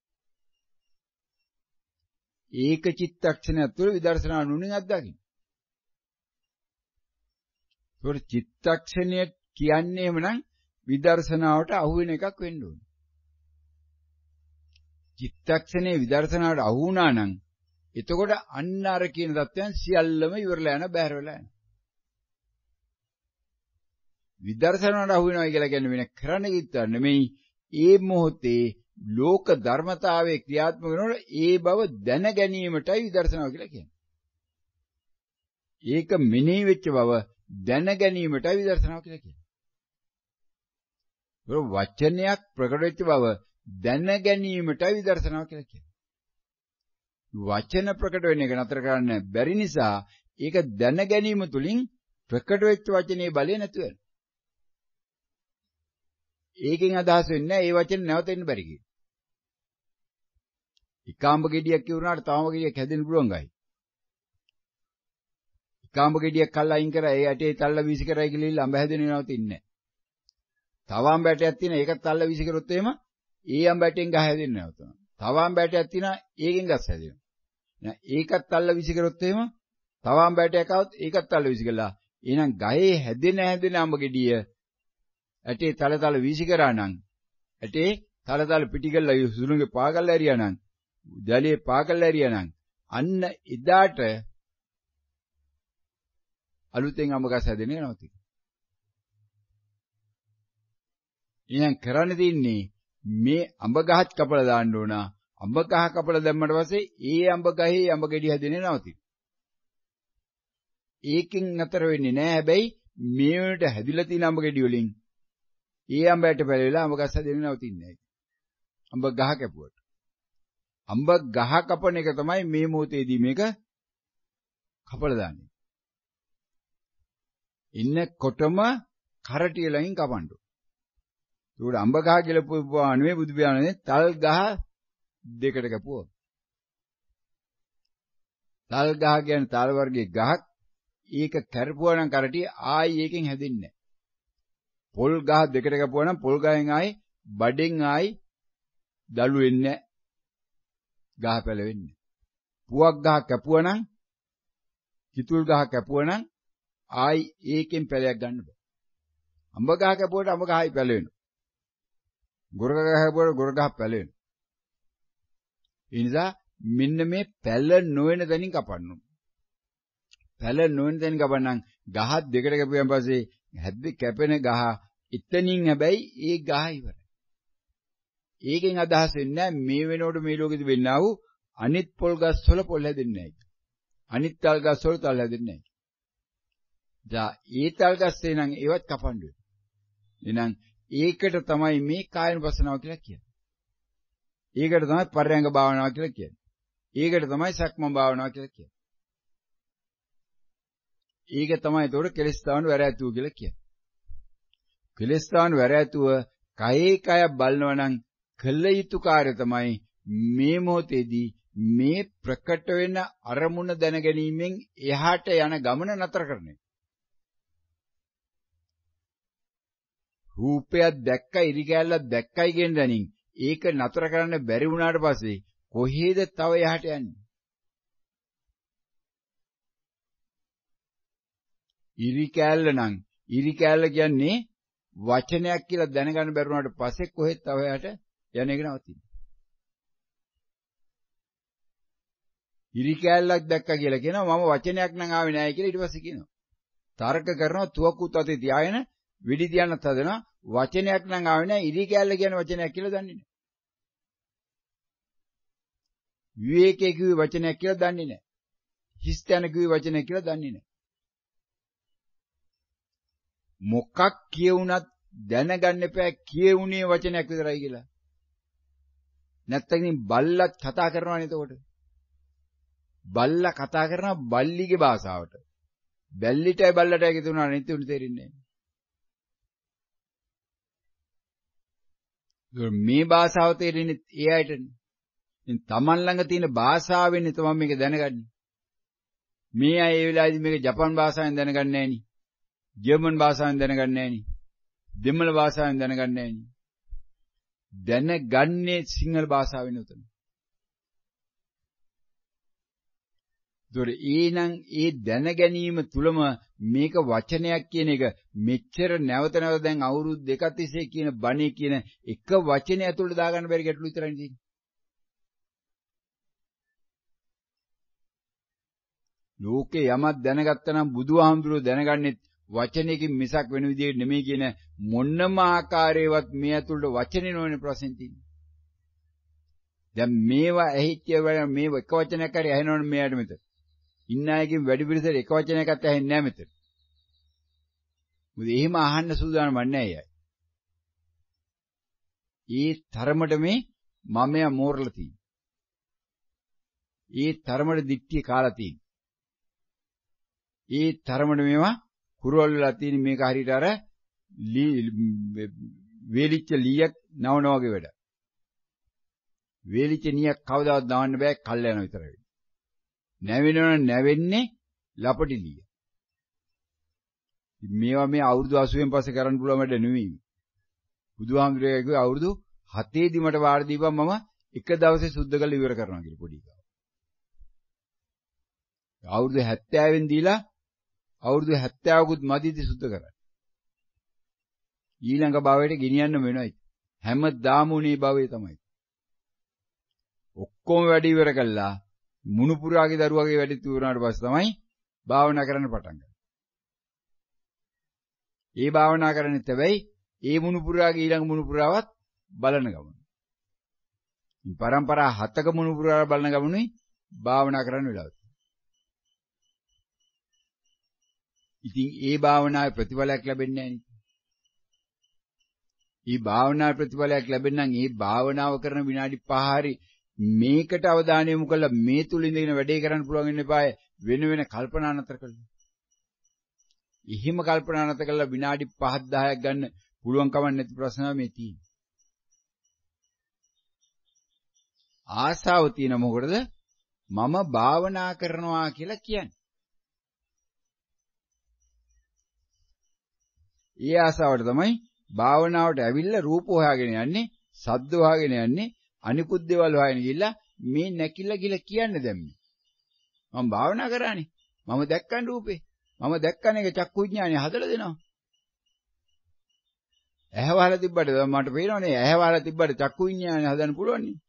Speaker 1: ඒක චිත්තක්ෂණයක් තුල විදර්ශනා නුවණින් අත්දකින්න. ඒකට චිත්තක්ෂණය කියන්නේ එහෙමනම් විදර්ශනාවට අහු වෙන එකක් වෙන්න ඕනේ. චිත්තක්ෂණේ විදර්ශනාවට අහු වුණා නම් එතකොට අන්න අර කියන தත්වයන් සියල්ලම ඉවරලා යන බැහැර වෙලා යනවා. විදර්ශනාවට අහු වෙනවා කියලා කියන්නේ වෙන කරන්න කිව්වා නෙමෙයි. ඒ මොහොතේ ලෝක ධර්මතාවයේ ක්‍රියාත්මක වෙනකොට ඒ බව දැන ගැනීමටයි විදර්ශනාව කියලා කියන්නේ. ඒක මෙනෙහි වෙච්ච බව දැන ගැනීමටයි විදර්ශනාව කියලා කියන්නේ. ඒක වචනයක් ප්‍රකට වෙච්ච බව දැන ගැනීමටයි විදර්ශනාව කියලා කියන්නේ. වචන ප්‍රකට වෙන එක නතර කරන්න බැරි නිසා ඒක දැන ගැනීම තුලින් ප්‍රකට වෙච්ච වචනේ බලය නැතු වෙනවා. ඒකෙන් අදහස් වෙන්නේ ඒ වචනේ නැවතෙන්න බැරි කියලා. ඉකාඹ ගෙඩියක් කිව්වුනාට තවම ගෙඩියක් හැදෙන්න පුළුවන් ගයි. ඉකාඹ ගෙඩියක් කල්ලා අයින් කරා ඒ ඇටේ තල්ල වීසි කරයි කියලා අඹ හැදෙන්නේ නැවතින්නේ නැහැ. තව අඹ ඇටයක් තියෙන ඒකත් තල්ල වීසි කරොත් එහෙම ඒ අඹ ඇටෙන් ගහ හැදෙන්නේ නැවතනවා. තව අඹ ඇටයක් තියෙන ඒකෙන් ගස් හැදෙනවා. නෑ ඒකත් තල්ල වීසි කරොත් එහෙම තව අඹ ඇටයක් આવොත් ඒකත් තල්ල වීසි කළා. එහෙනම් ගහේ හැදෙන හැදෙන අඹ ගෙඩිය ඇටේ තල තල වීසි කරා නම් ඇටේ තල තල පිටි කරලා සුළුගේ පාගල් ඇරියා නම් ජලයේ පාගල් ඇරියා නම් අන්න එදාට අලුතෙන් අඹ ගස් හැදෙන්නේ නැවති. එහෙනම් කරන්න තියන්නේ මේ අඹ ගහත් කපලා දාන්න ඕන. අඹ ගහ කපලා දැම්මට පස්සේ ඒ අඹ ගහේ අඹ ගෙඩි හැදෙන්නේ නැවති. ඒකෙන් නතර වෙන්නේ නැහැ. හැබැයි මේ වලට හැදිලා තියෙන අඹ ගෙඩි වලින් ඒ අඹයට පැලවිලා අඹ ගස් හැදෙන්නේ නැවතින්නේ නැහැ. අඹ ගහ කැපුවට. අඹ ගහ කපන එක තමයි මේ මොහොතේදී මේක කපලා දාන්නේ. ඉන්නකොටම කරටිය ළඟින් කපන්න. ඒකට අඹ ගහ කියලා පුපුවා නෙවෙයි බුදු පියාණනේ තල් ගහ දෙකට කැපුවා. තල් ගහ කියන්නේ තල් වර්ගයේ ගහක්. ඒක කරපුවා නම් කරටිය ආයි ඒකෙන් හැදෙන්නේ නැහැ. පොල් ගහ දෙකට කැපුවා නම් පොල් ගහෙන් ආයි බඩෙන් ආයි දළු වෙන්නේ නැහැ. ගහ පැලවෙන්නේ. පුවක් ගහ කැපුවා නම් කිතුල් ගහ කැපුවා නම් ආයි ඒකෙන් පැලයක් ගන්න බෑ. අඹ ගහ කැපුවට අඹ ගහයි පැලවෙනවා. ගොරගහ කැපුවට ගොරගහ පැලවෙනවා. ඒ නිසා මෙන්න මේ පැල නොවන තැනින් කපන්න ඕන. පැල නොවන තැනින් කපන්නම් ගහ දෙකට කැපුවාන් පස්සේ හැද්ද කැපෙන ගහ එතනින් හැබැයි ඒ ගහ ඉවරයි. ඒකෙන් අදහස් වෙන්නේ මේ වෙනකොට මේ ලෝකෙදි වෙන්නා වූ අනිත් පොල් ගස් වල පොල් හැදෙන්නේ නැහැ. අනිත් තල් ගස් වල තල් හැදෙන්නේ නැහැ. දා ඒ තල් ගස් එනං ඒවත් කපන්න වෙනවා. එහෙනම් ඒකට තමයි මේ කායනුපස්සනාව කියලා කියන්නේ. ඒකට තමයි පරයන්ග භාවනාව කියලා කියන්නේ. ඒකට තමයි සක්මන් භාවනාව කියලා කියන්නේ. ඒක තමයි ඒතකොට කෙලස්තාවන වැරැතුව කියලා කියන්නේ. කෙලස්තාවන වැරැතුව කයේ කය බලනවා නම් කළ යුතු කාර්ය තමයි මේ මොහොතේදී මේ ප්‍රකට වෙන අරමුණ දැනගැනීමෙන් එහාට යන ගමන නතර කරන එක. රූපයක් දැක්කයි ඉරි කැල්ලක් දැක්කයි කියන දැනින් ඒක නතර කරන්න බැරි වුණාට පස්සේ කොහේද තව එහාට යන්නේ? ඉරි කැල්ල නම් ඉරි කැල්ල කියන්නේ වචනයක් කියලා දැනගන්න බැරුණාට පස්සේ කොහෙද තව එහාට යන එක නවතින්නේ? ඉරි කැල්ලක් දැක්කා කියලා කියනවා මම වචනයක් නම් ආවේ නැහැ කියලා ඊට පස්සේ කියනවා. තර්ක කරනවා තුවක්කුත් අතේ තියාගෙන විඩි තියන්නත් හදනවා වචනයක් නම් ආවේ නැහැ ඉරි කැල්ල කියන වචනයක් කියලා දන්නේ නැහැ. විවේකයේ කිව්ව වචනයක් කියලා දන්නේ නැහැ. හිස්තැන කිව්ව වචනයක් කියලා දන්නේ නැහැ. මොකක් කියවුණත් දැනගන්න එපා කියවුනේ වචනයක් විතරයි කියලා. නැත්තම් බල්ලත් කතා කරනවානේ එතකොට. බල්ලා කතා කරනවා බල්ලිගේ භාෂාවට. බැල්ලිටයි බල්ලටයි එකතු වුණා නැති උන් තේරෙන්නේ නැහැ. මේ භාෂාව තේරෙන්නේ ඒ අයටනේ. ඉතින් Taman ළඟ තියෙන භාෂාවෙන්නේ තමයි මේක දැනගන්නේ. මේ අය ඒ වෙලාවේදී මේක ජපන් භාෂාවෙන් දනගන්නේ නැහැ නේ. ජර්මන් භාෂාවෙන් දනගන්නේ නැහැ නේ. දෙමළ භාෂාවෙන් දනගන්නේ නැහැ නේ. දැනගන්නේ සිංහල භාෂාවෙන් උතන. ඒතොර ඊනම් ඒ දැන ගැනීම තුලම මේක වචනයක් කියන එක මෙච්චර නැවත නැවත දැන් අවුරුදු දෙකක් තිස්සේ කියන බණේ කියන එක වචනය ඇතුළට දාගන්න බැරි ගැටලු විතරයි තියෙන්නේ. ලෝකේ යමක් දැනගත්තා නම් බුදුහාමුදුරුවෝ දැනගන්නේ වචනයකින් මිසක් වෙන විදිහට නෙමෙයි කියන මොන්නම ආකාරයවත් මේ ඇතුළට වචනේ නොවන ප්‍රශ්න තියෙනවා. දැන් මේවා ඇහිච්ච මේ එක වචනයක් හරි ඇහෙනවනේ මෙයාට මෙතන. ඉන්න අයකින් වැඩි පිළිසෙට එක වචනයක්වත් ඇහෙන්නේ නැහැ මෙතන. මොකද එහෙම අහන්න සූදානම් නැහැ අය. ඒ තරමට මේ මමයා මෝරලා තියෙනවා. ඒ තරමට දික්තිය කාලා තියෙනවා. ඒ තරමට මේවා කුරවල් වෙලා තියෙන මේක හරියට අර වේලිච්ච ලීයක් නවන වගේ වැඩ. වේලිච්ච නියක් කවදාවත් නවන්න බෑ කල් යන විතරයි. නැවෙනවන නැවෙන්නේ ලපටි ලීය. මේවා මේ අවුරුදු අසූවෙන් පස්සේ කරන්න පුළුවන් වැඩ නෙවෙයි. බුදුහාමුදුරේ කිව්වේ අවුරුදු හතේ දී මට වාර දීපන් මම එක දවසේ සුද්ධ කරලා ඉවර කරනවා කියලා පොඩි එකා. අවුරුදු හැත්තෑවෙන් දීලා අවුරුදු හැත්තෑවකුත් මදිදි සුද්ධ කරන්නේ. ඊළඟ භවයට ගෙනියන්න වෙනයි. හැමදාම උනේ භවයේ තමයි. ඔක්කොම වැඩ ඉවර කළා මුණුපුරාගේ දරුවාගේ වැඩ ඉවරනාට පස්සේ තමයි භාවනා කරන්න පටන් ගන්නේ. ඒ භාවනා කරන්නේ තැබැයි ඒ මුණුපුරාගේ ඊළඟ මුණුපුරාවත් බලන ගමන. මේ પરම්පරා හතක මුණුපුරා බලන ගමනුයි භාවනා කරන්න වෙලාව. ඉතින් ඒ භාවනාවේ ප්‍රතිඵලයක් ලැබෙන්නේ නැහැ නේ. මේ භාවනාවේ ප්‍රතිඵලයක් ලැබෙන්න නම් මේ භාවනාව කරන විනාඩි පහ හරි මේකට අවධානය යොමු කළා මේ තුල ඉඳගෙන වැඩේ කරන්න පුළුවන් වෙන්න එපාය වෙන වෙන කල්පනා නතර කළා. එහෙම කල්පනා නතර කළා විනාඩි පහක් දහයක් ගන්න පුළුවන් කමක් නැති ප්‍රශ්න මේ තියෙන්නේ. ආසාව තියෙන මොකටද? මම භාවනා කරනවා කියලා කියන්නේ. ඒ ආසාවට තමයි භාවනාවට ඇවිල්ලා රූප හොයාගෙන යන්නේ, ශබ්ද හොයාගෙන යන්නේ, අනිකුත් දේවල් හොයාගෙන ගිහිල්ලා මේ නැකිලා කියලා කියන්නේ දැන් මේ. මම භාවනා කරානේ. මම දැක්කන් රූපේ. මම දැක්කන එක චක්කු විඥානය හදලා දෙනවා. ඇහැ වහලා තිබ්බට මට පේනවනේ ඇහැ වහලා තිබ්බට චක්කු විඥානය හදන්න පුළුවන් නේ.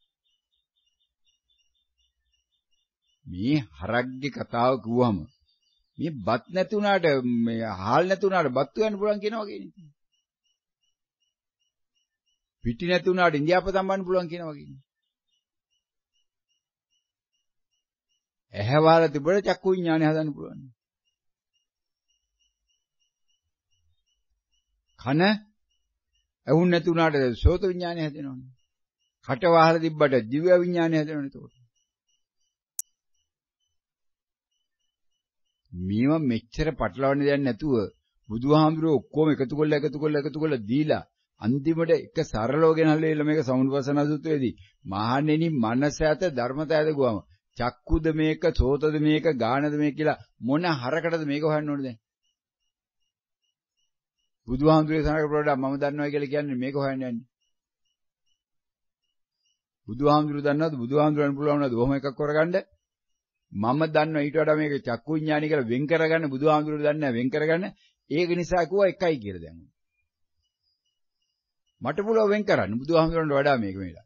Speaker 1: මේ හරක්ගේ කතාව කිව්වම මේ බත් නැති උනාට මේ හාල් නැති උනාට බත් වෙන්න පුළුවන් කියනවා කියන්නේ. පිටි නැති උනාට ඉන්දියාප තම්බන්න පුළුවන් කියනවා කියන්නේ. ඇහැ වහලා තිබ්බට චක්කු විඥානය හදන්න පුළුවන්. කන ඇහුන් නැති උනාට සෝත විඥානය හැදෙනවනේ. කට වහලා තිබ්බට දිව්‍ය විඥානය හැදෙනවනේ ඒකට. මේවා මෙච්චර පටලවන්න දෙයක් නැතුව බුදුහාමුදුරුවෝ ඔක්කොම එකතු කරලා එකතු කරලා එකතු කරලා දීලා අන්තිමට එක සරලව ගෙනල්ලා මේක සමුප්පසන සූත්‍රයේදී මහණෙනි මනස ඇත ධර්මත ඇත ගුවම චක්කුද මේක සෝතද මේක ගානද මේක කියලා මොන හරකටද මේක හොයන්න ඕනේ දැන් බුදුහාමුදුරුවෝ සනක ප්‍රෝඩා මම දන්නවා කියලා කියන්නේ මේක හොයන්න යන්නේ බුදුහාමුදුරුවෝ දන්නවද බුදුහාමුදුරුවන් පුළුවන් නේද ඔහොම එකක් කරගන්න මම දන්නවා ඊට වඩා මේක චක්කු විඥානි කියලා වෙන් කරගන්න බුදුහාමුදුරුවෝ දන්නේ නැහැ වෙන් කරගන්න ඒක නිසා කිව්වා එකයි කියලා දැන් මට පුළුවන් වෙන් කරන්න බුදුහාමුදුරන්ට වඩා මේක මේලා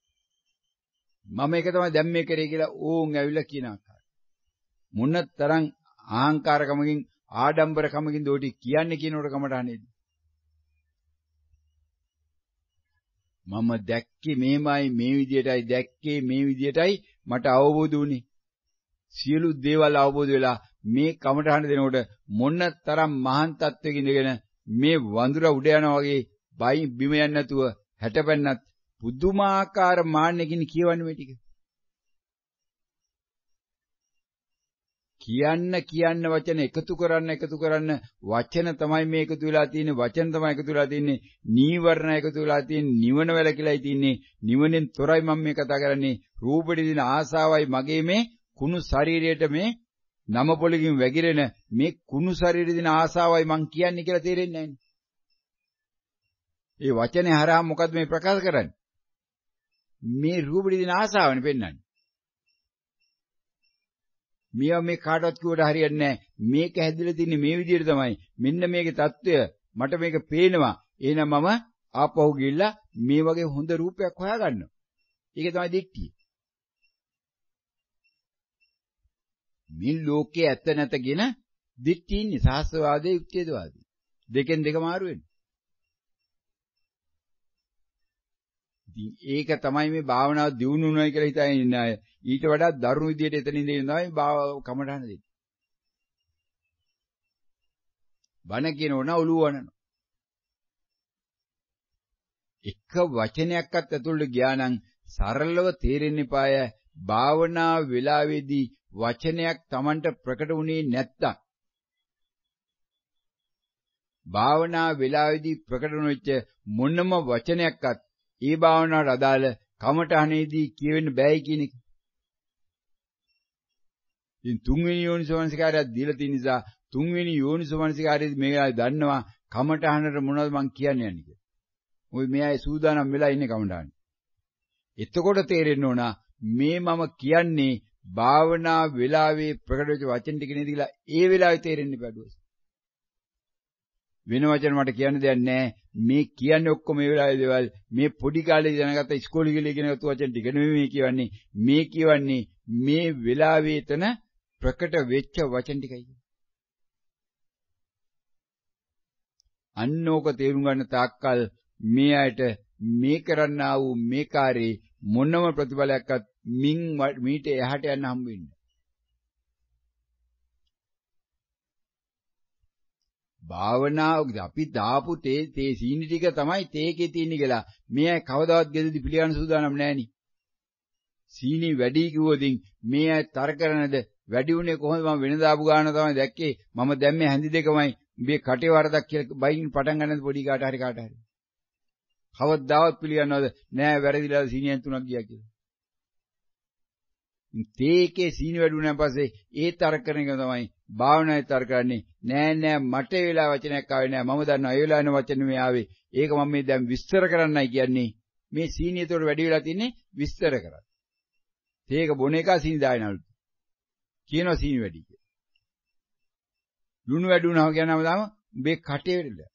Speaker 1: මම ඒක තමයි දැන් මේ කරේ කියලා ඕන් ඇවිල්ලා කියන ආකාරය මොන තරම් අහංකාරකමකින් ආඩම්බරකමකින් දෝටි කියන්නේ කියනකොට කමට නේද මම දැක්කේ මේමයි මේ විදියටයි දැක්කේ මේ විදියටයි මට අවබෝධ වුණේ සියලු දේවල් අවබෝධ වෙලා මේ කමටහන දෙනකොට මොන තරම් මහාන් තත්වයක ඉඳගෙන මේ වඳුර උඩ යනවා වගේ බයි බිම යන්නේ නැතුව හැටපැන්නත් පුදුමාකාර මාන්නකින් කියවන්නේ මේ ටික. කියන්න කියන්න වචන එකතු කරන්න එකතු කරන්න වචන තමයි මේ එකතු වෙලා තියෙන්නේ වචන තමයි එකතු වෙලා තියෙන්නේ නීවරණ එකතු වෙලා තියෙන්නේ නිවන වැලකිලායි තියෙන්නේ නිවනෙන් තොරයි මම මේ කතා කරන්නේ රූපෙට දින ආසාවයි මගේ මේ කුණු ශරීරයට මේ නම පොලකින් වැగిරෙන මේ කුණු ශරීරෙ දින ආසාවයි මං කියන්නේ කියලා තේරෙන්නේ නැහැ. ඒ වචනේ හරහා මොකද්ද මේ ප්‍රකාශ කරන්නේ? මේ රූපෙ දින ආසාවනේ පෙන්වන්නේ. මියා මේ කාටවත් කිව්වට හරියන්නේ නැහැ. මේක හැදිලා තින්නේ මේ විදිහට තමයි. මෙන්න මේකේ தত্ত্বය මට මේක පේනවා. එහෙනම් මම ආපහු ගිහිල්ලා මේ වගේ හොඳ රූපයක් හොයාගන්නවා. ඒක තමයි දික්තිය. මේ ලෝකයේ ඇත්ත නැතගෙන දික්තියින්නේ සාස්ත්‍රවාදයේ යුක්තියදවාදී. දෙකෙන් දෙක මාරු වෙන්නේ. ඉතින් ඒක තමයි මේ භාවනාව දියුණු වෙනවා කියලා හිතන්නේ ඉන්න අය. ඊට වඩා දරුණු විදියට එතනින් ඉඳන් තමයි භාව කමඩහන දෙන්නේ. බණ කියනෝන ඔළුව වනනවා. එක වචනයක්වත් ඇතුළට ගියා නම් සරලව තේරෙන්න එපාය. භාවනා වෙලාවේදී වචනයක් Tamanට ප්‍රකට වුණේ නැත්තම් භාවනා වෙලාවේදී ප්‍රකට වෙච්ච මොනම වචනයක්වත් ඒ භාවනාවට අදාළ කමඨහනේදී කියවෙන්න බෑයි කියන එක. ඉතින් තුන්වෙනි යෝනිසෝමනසිකාරය දීලා තියෙන නිසා තුන්වෙනි යෝනිසෝමනසිකාරයේදී මේවා දන්නවා කමඨහනට මොනවද මං කියන්නේ යන්නේ කියලා. මොකද මේ අය සූදානම් වෙලා ඉන්නේ කමඨහන. එතකොට තේරෙන්න ඕන මේ මම කියන්නේ භාවනා වෙලාවේ ප්‍රකට වෙච්ච වචන ටික නේද කියලා ඒ වෙලාවේ තේරෙන්නේ බඩුවස්. වෙන වචන මට කියන්න දෙයක් නැහැ. මේ කියන්නේ ඔක්කොම මේ වෙලාවේ දේවල් මේ පොඩි කාලේ දැනගත්ත ඉස්කෝලේ ගිහලා ඉගෙන ගත්ත වචන ටික නෙමෙයි මේ කියවන්නේ. මේ කියවන්නේ මේ වෙලාවේ තන ප්‍රකට වෙච්ච වචන ටිකයි. අන්නෝක තේරුම් ගන්න තාක්කල් මේ අයට මේ කරන්නා වූ මේ කාර්යේ මොනම ප්‍රතිඵලයක්වත් මින් මීට එහාට යන්න හම්බ වෙන්නේ. භාවනාව අපි දාපු තේ තේ සීනි ටික තමයි තේකේ තියෙන්නේ කියලා. මේ අය කවදාවත් ගෙදරදී පිළිගන්න සූදානම් නැහෙනි. සීනි වැඩි කිව්වොතින් මේ අය තර කරනද වැඩි උනේ කොහොමද මම වෙන දාපු ගාන තමයි දැක්කේ. මම දැම්මේ හැඳි දෙකමයි. මේ කටේ වරදක් කියලා බයින් පටන් ගන්නද පොඩි කාට හරි කාට හරි. කවදාවත් පිළිගන්නවද නෑ වැරදිලා සීනියෙන් තුනක් ගියා කියලා. තේකේ සීනි වැඩුණාන් පස්සේ ඒ තර කරන එක තමයි භාවනාවේ තර කරන්නේ. නෑ නෑ මට ඒ වෙලාව වචනයක් ආවේ නෑ. මම දන්නවා ඒ වෙලාවේ වචන මේ ආවේ. ඒක මම මේ දැන් විස්තර කරන්නයි කියන්නේ. මේ සීනිය උඩ වැඩි වෙලා තින්නේ විස්තර කරන්න. තේක බොන එක සීනි දායනලු. කියනවා සීනි වැඩි කියලා. ලුණු වැඩුණා කියනම තමයි මේ කටේ වෙලා.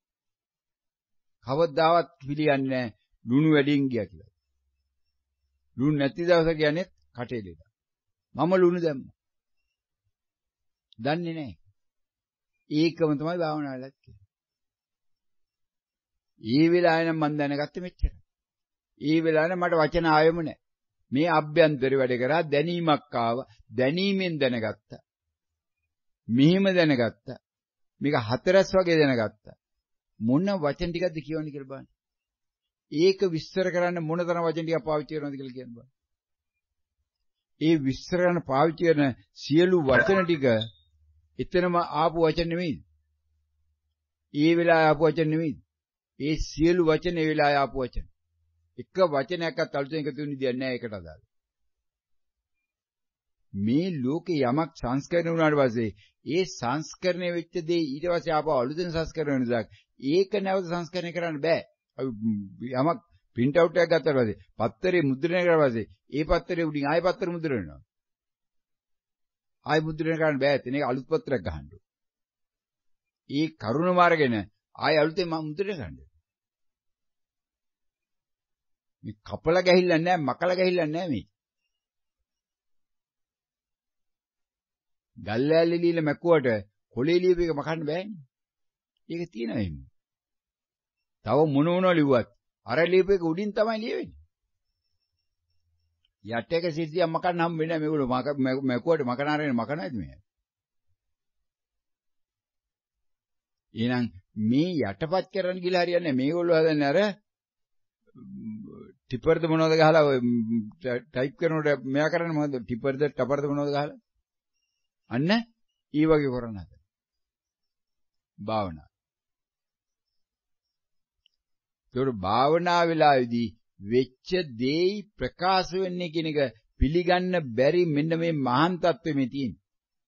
Speaker 1: කවදාවත් පිළිගන්නේ නෑ ලුණු වැඩින් ගියා කියලා. ලුණු නැති දවස කියන්නේ කටේ දෙක. මම ලුණු දැම්මා. දන්නේ නැහැ. ඒකම තමයි භාවනාවලත් කියන්නේ. ඒ වෙලාවේ නම් මම දැනගත්තේ මෙච්චර. ඒ වෙලාවේ මට වචන ආවෙම නැහැ. මේ අභ්‍යන්තර වැඩ කරා දැනීමක් ආව. දැනීමෙන් දැනගත්තා. මෙහෙම දැනගත්තා. මේක හතරස් වගේ දැනගත්තා. මොන වචන ටිකක්ද කියවන්නේ කියලා බලන්න. ඒක විස්තර කරන්න මොන තරම් වචන ටිකක් පාවිච්චි කරනවද කියලා කියන්න බලන්න. ඒ විස්තර කරන පාවිච්චි කරන සියලු වචන ටික එතනම ආපු වචන නෙමෙයි. ඒ වෙලාවේ ආපු වචන නෙමෙයි. ඒ සියලු වචන ඒ වෙලාවේ ආපු වචන. එක වචනයක්වත් අලුතෙන් එකතු වෙන්න දෙයක් නැහැ ඒකට අදාළ. මේ ලෝකේ යමක් සංස්කරණය වුණාට පස්සේ ඒ සංස්කරණය වෙච්ච දේ ඊට පස්සේ ආපහු අලුතෙන් සංස්කරණය වෙන නිසා ඒක නැවත සංස්කරණය කරන්න බෑ. යමක් print out එකක් ගත්තා පස්සේ පත්තරේ මුද්‍රණය කරලා පස්සේ ඒ පත්තරේ උඩින් ආයෙ පත්තර මුද්‍රණය වෙනවා. ආයෙ මුද්‍රණය කරන්න බෑ. එතන ඒක අලුත් පත්‍රයක් ගහන්න ඕනේ. ඒ කරුණ මාර්ගෙන ආයෙ අලුතෙන් මම මුද්‍රණය කරන්න. මේ කපලා ගහිල්ලන්නේ නැහැ, මකලා ගහිල්ලන්නේ නැහැ මේ. ගල්ලැල්ලි ලීලා මැකුවට කොලේ ලියපු එක මකන්න බෑනේ. ඒක තියෙනවා එහෙම. තව මොන මොනවා ලිව්වත් අර ලියපු එක උඩින් තමයි ලියවෙන්නේ. යට එක සිද්ධියක් මකන්න හම් වෙන්නේ නැහැ මේගොල්ලෝ මැකුවට මකන අරගෙන මකනයිද මේ. එහෙනම් මේ යටපත් කරන්න ගිහලා හරියන්නේ මේගොල්ලෝ හදන්නේ අර ටිපර්ද මොනවද ගහලා ඔය ටයිප් කරනකොට මෙයා කරන්නේ මොකද ටිපර්ද ටපර්ද මොනවද ගහලා අන්න ඊ වගේ කරන හද භාවනා. ඒතකොට භාවනා වෙලාවේදී වෙච්ච දෙයි ප්‍රකාශ වෙන්නේ කියන එක පිළිගන්න බැරි මෙන්න මේ මහාන් තත්ත්වෙ මේ තියෙන්නේ.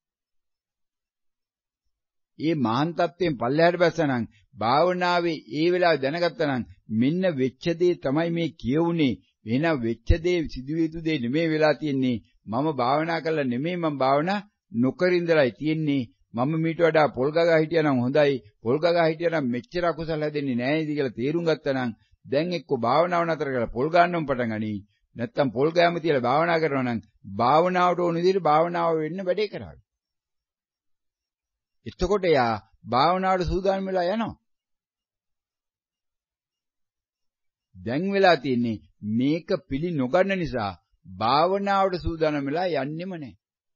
Speaker 1: ඒ මහාන් තත්ත්වයෙන් පල්ලෙහාට බැස්සනම් භාවනාවේ ඒ වෙලාවේ දැනගත්තා නම් මෙන්න වෙච්ච දේ තමයි මේ කියුනේ. එහෙනම් වෙච්ච දේ සිදුවිය යුතු දේ නෙමෙයි වෙලා තියෙන්නේ. මම භාවනා කළා නෙමෙයි මම භාවනා නොකර ඉඳලායි තියෙන්නේ. මම මීට වඩා පොල් ගගා හිටියනම් හොඳයි. පොල් ගගා හිටියනම් මෙච්චර අකුසල හැදෙන්නේ නැහැ නේද කියලා තේරුම් ගත්තා නම් දැන් එක්ක භාවනාව නතර කරලා පොල් ගන්නවම පටන් ගනි. නැත්තම් පොල් ගෑම තියලා භාවනා කරනවා නම් භාවනාවට ඕන විදිහට භාවනාව වෙන්න වැඩේ කරාවි. එතකොට යා භාවනාවට සූදානම් වෙලා යනවා. දැන් වෙලා තියෙන්නේ මේක පිළි නොගන්න නිසා භාවනාවට සූදානම් වෙලා යන්නෙම නැහැ.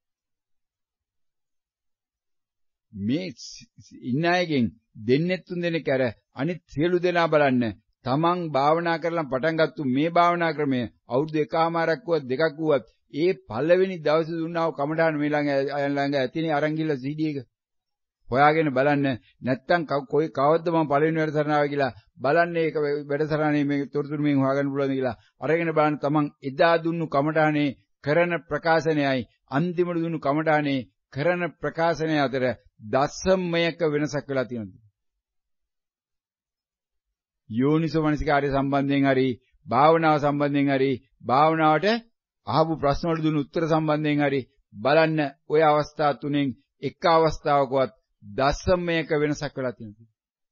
Speaker 1: මේ ඉන්න අයගෙන් දෙන්නෙත් තුන් දෙනෙක් අර අනිත් සියලු දෙනා බලන්න තමන් භාවනා කරලා පටන් ගත්තු මේ භාවනා ක්‍රමය අවුරුදු එකමාරක් වුවත් දෙකක් වුවත් ඒ පළවෙනි දවසේ දුන්නා වූ කමඩාන මේ ළඟ ළඟ ඇතිනේ අරන් ගිහලා සීඩී එක හොයාගෙන බලන්න. නැත්තම් කොයි කවද්ද මම පළවෙනි වැඩසටහන ආවේ කියලා බලන්න ඒක වැඩසටහනේ මේ තොරතුරු මෙන් හොයාගන්න පුළුවන්ද කියලා අරගෙන බලන්න තමන් එදා දුන්නු කමඨානේ කරන ප්‍රකාශනයයි අන්තිමට දුන්නු කමඨානේ කරන ප්‍රකාශනය අතර දශමයක වෙනසක් වෙලා තියෙනවා. යෝනිසෝ මනසිකාර්ය සම්බන්ධයෙන් හරි භාවනාව සම්බන්ධයෙන් හරි භාවනාවට අහපු ප්‍රශ්න වලට දුන්නු උත්තර සම්බන්ධයෙන් හරි බලන්න ওই අවස්ථා තුනෙන් එක අවස්ථාවකවත් දශමයක වෙනසක් වෙලා තියෙනවා.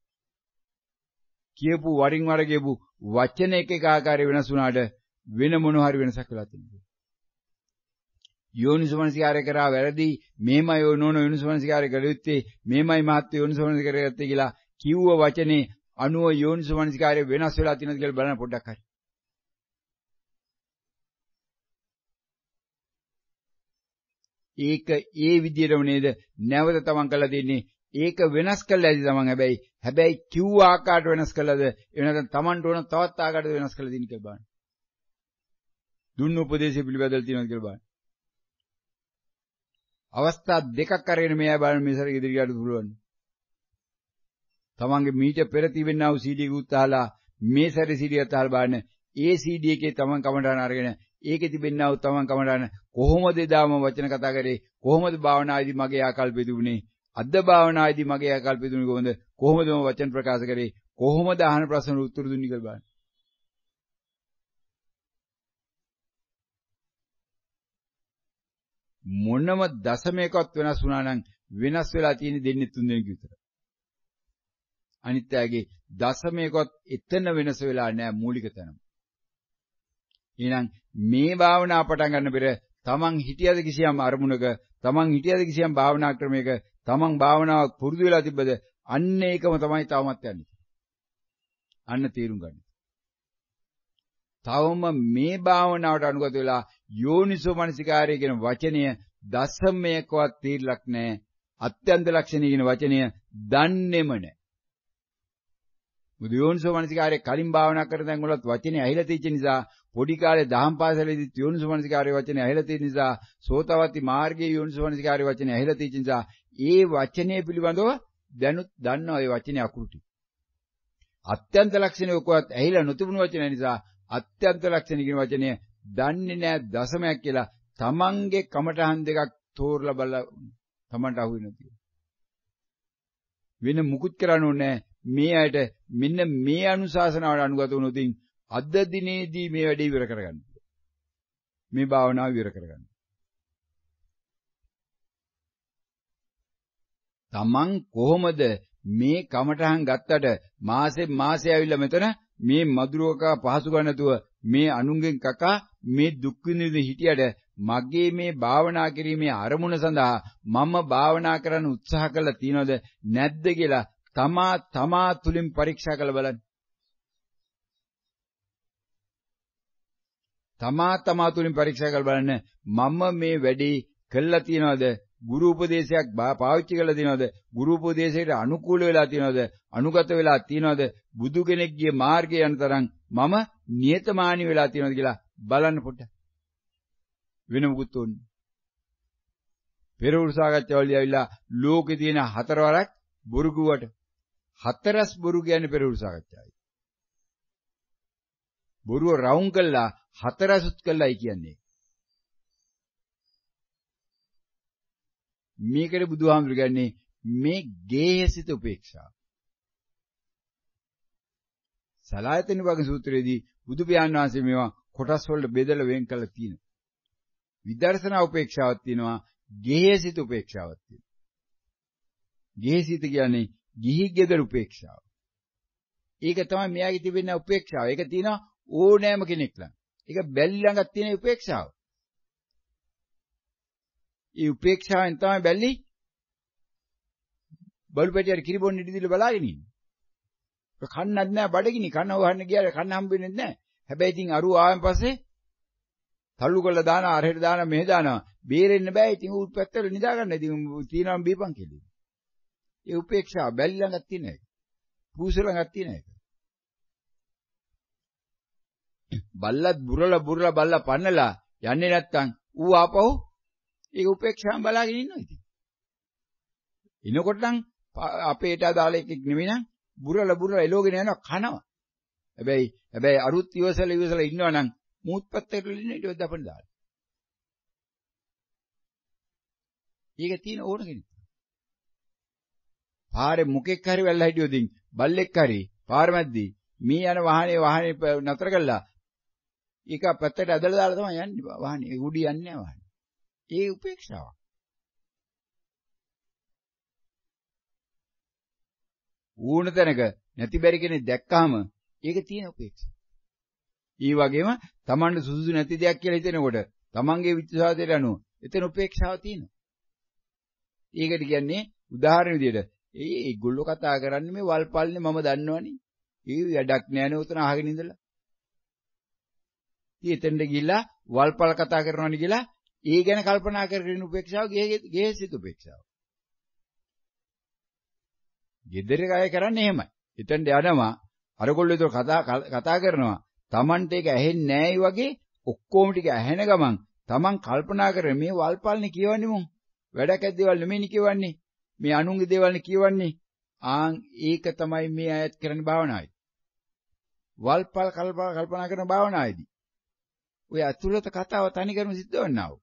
Speaker 1: කියපු වරින් වර කියපු වචන එක එක ආකාරය වෙනස් වුණාට වෙන මොන හරි වෙනසක් වෙලා තියෙනවා. යෝනිසෝ මනසිකාර්ය කරා වැරදි මේමයි නෝන යෝනිසෝ මනසිකාර්ය කළෙත්තේ මේමයි මහත්ය යෝනිසෝ මනසිකාර්ය කරත්තේ කියලා කිව්ව වචනේ අනුව යෝනිසෝ මනසිකාර්ය වෙනස් වෙලා තියෙනවද කියලා බලන්න පොඩ්ඩක් හරි. ඒක ඒ විදිහටම නේද නැවත තමන් කළා දෙන්නේ. ඒක වෙනස් කළා ඇති තමන් හැබැයි හැබැයි කිව්ව ආකාරයට වෙනස් කළාද එහෙම නැත්නම් තමන්ට ඕන තවත් ආකාරයකට වෙනස් කළා දෙන්නේ කියලා බලන්න. දුන්න උපදේශය පිළිබඳව තියෙනවද කියලා බලන්න. අවස්ථා දෙකක් අරගෙන මෙයා බලන්න මේ සැරේ ඉදිරි ගියට පුළුවන්. තමන්ගේ මීට පෙර තිබෙනා වූ සීඩී එක උත්හාලා මේ සැරේ සීඩී එකත් අහලා බලන්න. ඒ සීඩී එකේ තමන් කමඩාන අරගෙන ඒකේ තිබෙනා වූ තමන් කමඩාන කොහොමද එදාම වචන කතා කරේ කොහොමද භාවනාවේදී මගේ ආකල්පෙ දුන්නේ අද භාවනාවේදී මගේ ආකල්පෙ දුන්නේ කොහොමද කොහොමද මම වචන ප්‍රකාශ කරේ කොහොමද අහන ප්‍රශ්න උත්තර දුන්නේ කියලා බලන්න. මොනම දශමයකවත් වෙනස් වුණා නම් වෙනස් වෙලා තියෙන දෙන්නේ තුන් දෙනෙක් විතර. අනිත් අයගේ දශමයකවත් එතන වෙනස් වෙලා නැහැ මූලික තැනම. එහෙනම් මේ භාවනා පටන් ගන්න පෙර තමන් හිටියද කිසියම් අරමුණක තමන් හිටියද කිසියම් භාවනා ක්‍රමයක තමන් භාවනාවක් පුරුදු වෙලා තිබ්බද අන්න ඒකම තමයි තවමත් යන්නේ. අන්න තේරුම් ගන්න. තවම මේ භාවනාවට අනුගත වෙලා යෝනිසෝ මනසිකාරය කියන වචනය දශමයකවත් තීරලක් නැහැ. අත්‍යන්ත ලක්ෂණය කියන වචනය දන්නේම නැහැ. යෝනිසෝ මනසිකාරය කලින් භාවනා කරන තැන් වලත් වචනේ ඇහිලා තියෙච්ච නිසා පොඩි කාලේ දහම් පාසලේදී යෝනිසෝ මනසිකාරය වචනේ ඇහිලා තියෙන නිසා සෝතවත්ති මාර්ගයේ යෝනිසෝ මනසිකාරය වචනේ ඇහිලා තියෙච්ච නිසා ඒ වචනේ පිළිබඳව දැනුත් දන්නවා ඒ වචනේ අකුරුටි. අත්‍යන්ත ලක්ෂණය ඔකවත් ඇහිලා නොතිබුණු වචන නිසා අත්‍යන්ත ලක්ෂණ කියන වචනය දන්නේ නැහැ දශමයක් කියලා තමන්ගේ කමටහන් දෙකක් තෝරලා බලලා තමන්ට අහු වෙනවා. වෙන මුකුත් කරන්න ඕනේ මේ අයට මෙන්න මේ අනුශාසනාවට අනුගත වුණොත් අද දිනේදී මේ වැඩේ ඉවර කරගන්න. මේ භාවනාව ඉවර කරගන්න. තමන් කොහොමද මේ කමටහන් ගත්තට මාසෙ මාසෙ ඇවිල්ලා මෙතන මේ මధుරෝක පහසු ගන්න නැතුව මේ අනුන්ගෙන් කකා මේ දුක් විඳින හිටියට මගේ මේ භාවනා කිරීමේ අරමුණ සඳහා මම භාවනා කරන්න උත්සාහ කළා තියනවද නැද්ද කියලා තමා තමා තුලින් පරීක්ෂා කරලා බලන්න. තමා තමා තුලින් පරීක්ෂා කරලා බලන්න මම මේ වැඩේ කළා තියනවද ගුරු උපදේශයක් පාවිච්චි කරලා තියනවද ගුරු උපදේශයට අනුකූල වෙලා තියනවද අනුගත වෙලා තියනවද බුදු කෙනෙක්ගේ මාර්ගය යන තරම් මම නියතමානී වෙලා තියනවද කියලා බලන්න පොඩ්ඩක්. වෙන මොකුත් ඕනේ. පෙරවරු සාකච්ඡාවලදී ඇවිල්ලා ලෝකේ තියෙන හතරවරක් බොරු කිව්වට හතරස් බොරු කියන්නේ පෙරවරු සාකච්ඡාවයි. බොරුව රවුම් කළා හතරසුත් කළායි කියන්නේ. මේකට බුදුහාමුදුරු කියන්නේ මේ ගේහසිත උපේක්ෂා. සලායතන වගේ සූත්‍රයේදී බුදු පියාණන් වහන්සේ මේවා කොටස් වලට බෙදලා වෙන් කරලා තියෙනවා. විදර්ශනා උපේක්ෂාවක් තියෙනවා, ගේහසිත උපේක්ෂාවක් තියෙනවා. ගේහසිත කියන්නේ ගිහි ගෙදර උපේක්ෂාව. ඒක තමයි මෙයාගේ තිබෙන උපේක්ෂාව. ඒක තියෙනවා ඕනෑම කෙනෙක් ළඟ. ඒක බැලි ළඟක් තියෙන උපේක්ෂාව. ඒ උපේක්ෂාවෙන් තමයි බැලි බලු පැටියට කිරිබොන්න ඉදිරියට බලාගෙන ඉන්නේ. කන්නත් නැහැ බඩගිනි කන්න වහන්න ගියාට කන්න හම්බෙන්නේ නැහැ. හැබැයි ඉතින් අරුව ආවෙන් පස්සේ තල්ලු කරලා දානවා අරහෙට දානවා මෙහෙ දානවා. බේරෙන්න බෑ. ඉතින් ඌ පැත්තට නිදා ගන්න. ඉතින් තියනවාම බීපන් කියලා. ඒ උපේක්ෂාව බැලි ළඟක් තියෙන එක. පූස ළඟක් තියෙන එක. බල්ලත් බුරලා බුරලා බල්ලා පන්නලා යන්නේ නැත්තම් ඌ ආපහු ඒක උපේක්ෂාවෙන් බලාගෙන ඉන්නවා ඉතින්. එනකොට නම් අපේට අදාළ එකෙක් නෙවෙයි නම් බුරල බුරල එලෝගෙන යනවා කනවා. හැබැයි හැබැයි අරුත් ඉවසල ඉවසල ඉන්නවා නම් මූත් පැත්තකට ඉන්න ඊට දපන දාලා. ඒක තියෙන ඕන කෙනෙක්. පාරේ මොකෙක් හරි වැල්ලා හිටියොත් බල්ලෙක් හරි පාර මැද්දේ මේ යන වාහනේ වාහනේ නතර කළා. ඒක පැත්තට ඇදලා දාලා තමයි යන්නේ වාහනේ. ඒ උඩි යන්නේ නැහැ වාහනේ. ඒ උපේක්ෂාවක්. ඌණ තැනක නැති බැරි කෙනෙක් දැක්කහම ඒක තියෙන උපේක්ෂාව. ඊ වගේම Tamanne සුසුසු නැති දෙයක් කියලා හිතෙනකොට Tamanගේ විශ්වාසයට අනුව එතන උපේක්ෂාව තියෙනවා. ඒකට කියන්නේ උදාහරණ විදියට ඒ ඒගොල්ලෝ කතා කරන්නේ මේ වල්පල්නේ මම දන්නවනේ. ඒ වැඩක් නෑ නේ උතන අහගෙන ඉඳලා. ඊ එතෙන්ට ගිහිල්ලා වල්පල් කතා කරනවනේ කියලා ඒ ගැන කල්පනා කරගෙන උපේක්ෂාව ගේසිත උපේක්ෂාව. ගෙදර ගාය කරන්නේ එහෙමයි. එතෙන්ට යනවා අරගොල්ලෝ ඒතර කතා කතා කරනවා. Tamante එක ඇහෙන්නේ නෑයි වගේ ඔක්කොම ටික ඇහෙන ගමන් Taman කල්පනා කරේ මේ වල්පල්නේ කියවන්නේ මොන්. වැඩක් ඇද්දේවල් නෙමෙයිනේ කියවන්නේ. මේ අනුන්ගේ දේවල්නේ කියවන්නේ. ආන් ඒක තමයි මේ අයත් කරන භාවනාවයි. වල්පල් කල්පනා කරන භාවනාවයිදී. ඔය අතුලත කතාව තනි කරම සිද්ධ වෙන්නව.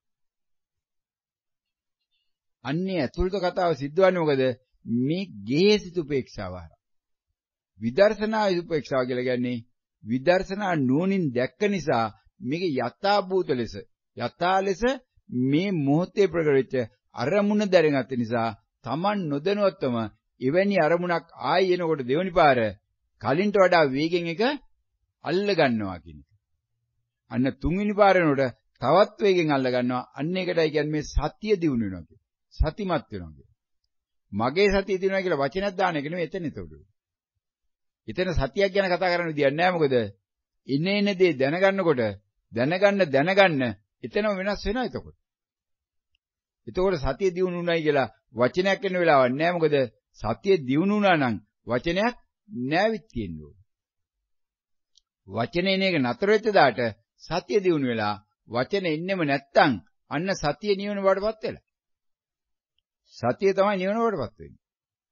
Speaker 1: අන්නේ අතුලත කතාව සිද්ධ වෙන්නේ මොකද? මේ ගේසිත උපේක්ෂාව හරහා. විදර්ශනා උපේක්ෂාව කියලා කියන්නේ විදර්ශනා නුවණින් දැක්ක නිසා මේක යථා භූත ලෙස යථා ලෙස මේ මොහොතේ ප්‍රකට වෙච්ච අරමුණ දැනගත්ත නිසා Taman නොදැනුවත්වම එවැනි අරමුණක් ආයි එනකොට දෙවනි පාර කලින්ට වඩා වේගෙන් එක අල්ල ගන්නවා කියන එක. අන්න තුන්වෙනි පාර එනකොට තවත් වේගෙන් අල්ල ගන්නවා. අන්න ඒකටයි කියන්නේ මේ සතිය දිනු වෙනවා කියන්නේ. සතිමත් වෙනවා කියන්නේ. මගේ සතිය දිනුවා කියලා වචනයක් දාන එක නෙවෙයි එතන එතකොට. එතන සතියක් ගැන කතා කරන්න විදියක් නැහැ මොකද? ඉන්නේ ඉන්නේ දේ දැනගන්නකොට දැනගන්න දැනගන්න එතනම වෙනස් වෙනවා එතකොට. එතකොට සතිය දිනුනුනායි කියලා වචනයක් වෙන වෙලාවක් නැහැ මොකද? සතිය දිනුනුනා නම් වචනයක් නැවිත් තියෙන්න ඕන. වචනේ නේක නතර වෙච්ච දාට සතිය දිනු වෙලා වචන එන්නෙම නැත්තම් අන්න සතිය නිවන වඩපත් වෙලා. සතිය තමයි නිවන වඩපත් වෙන්නේ.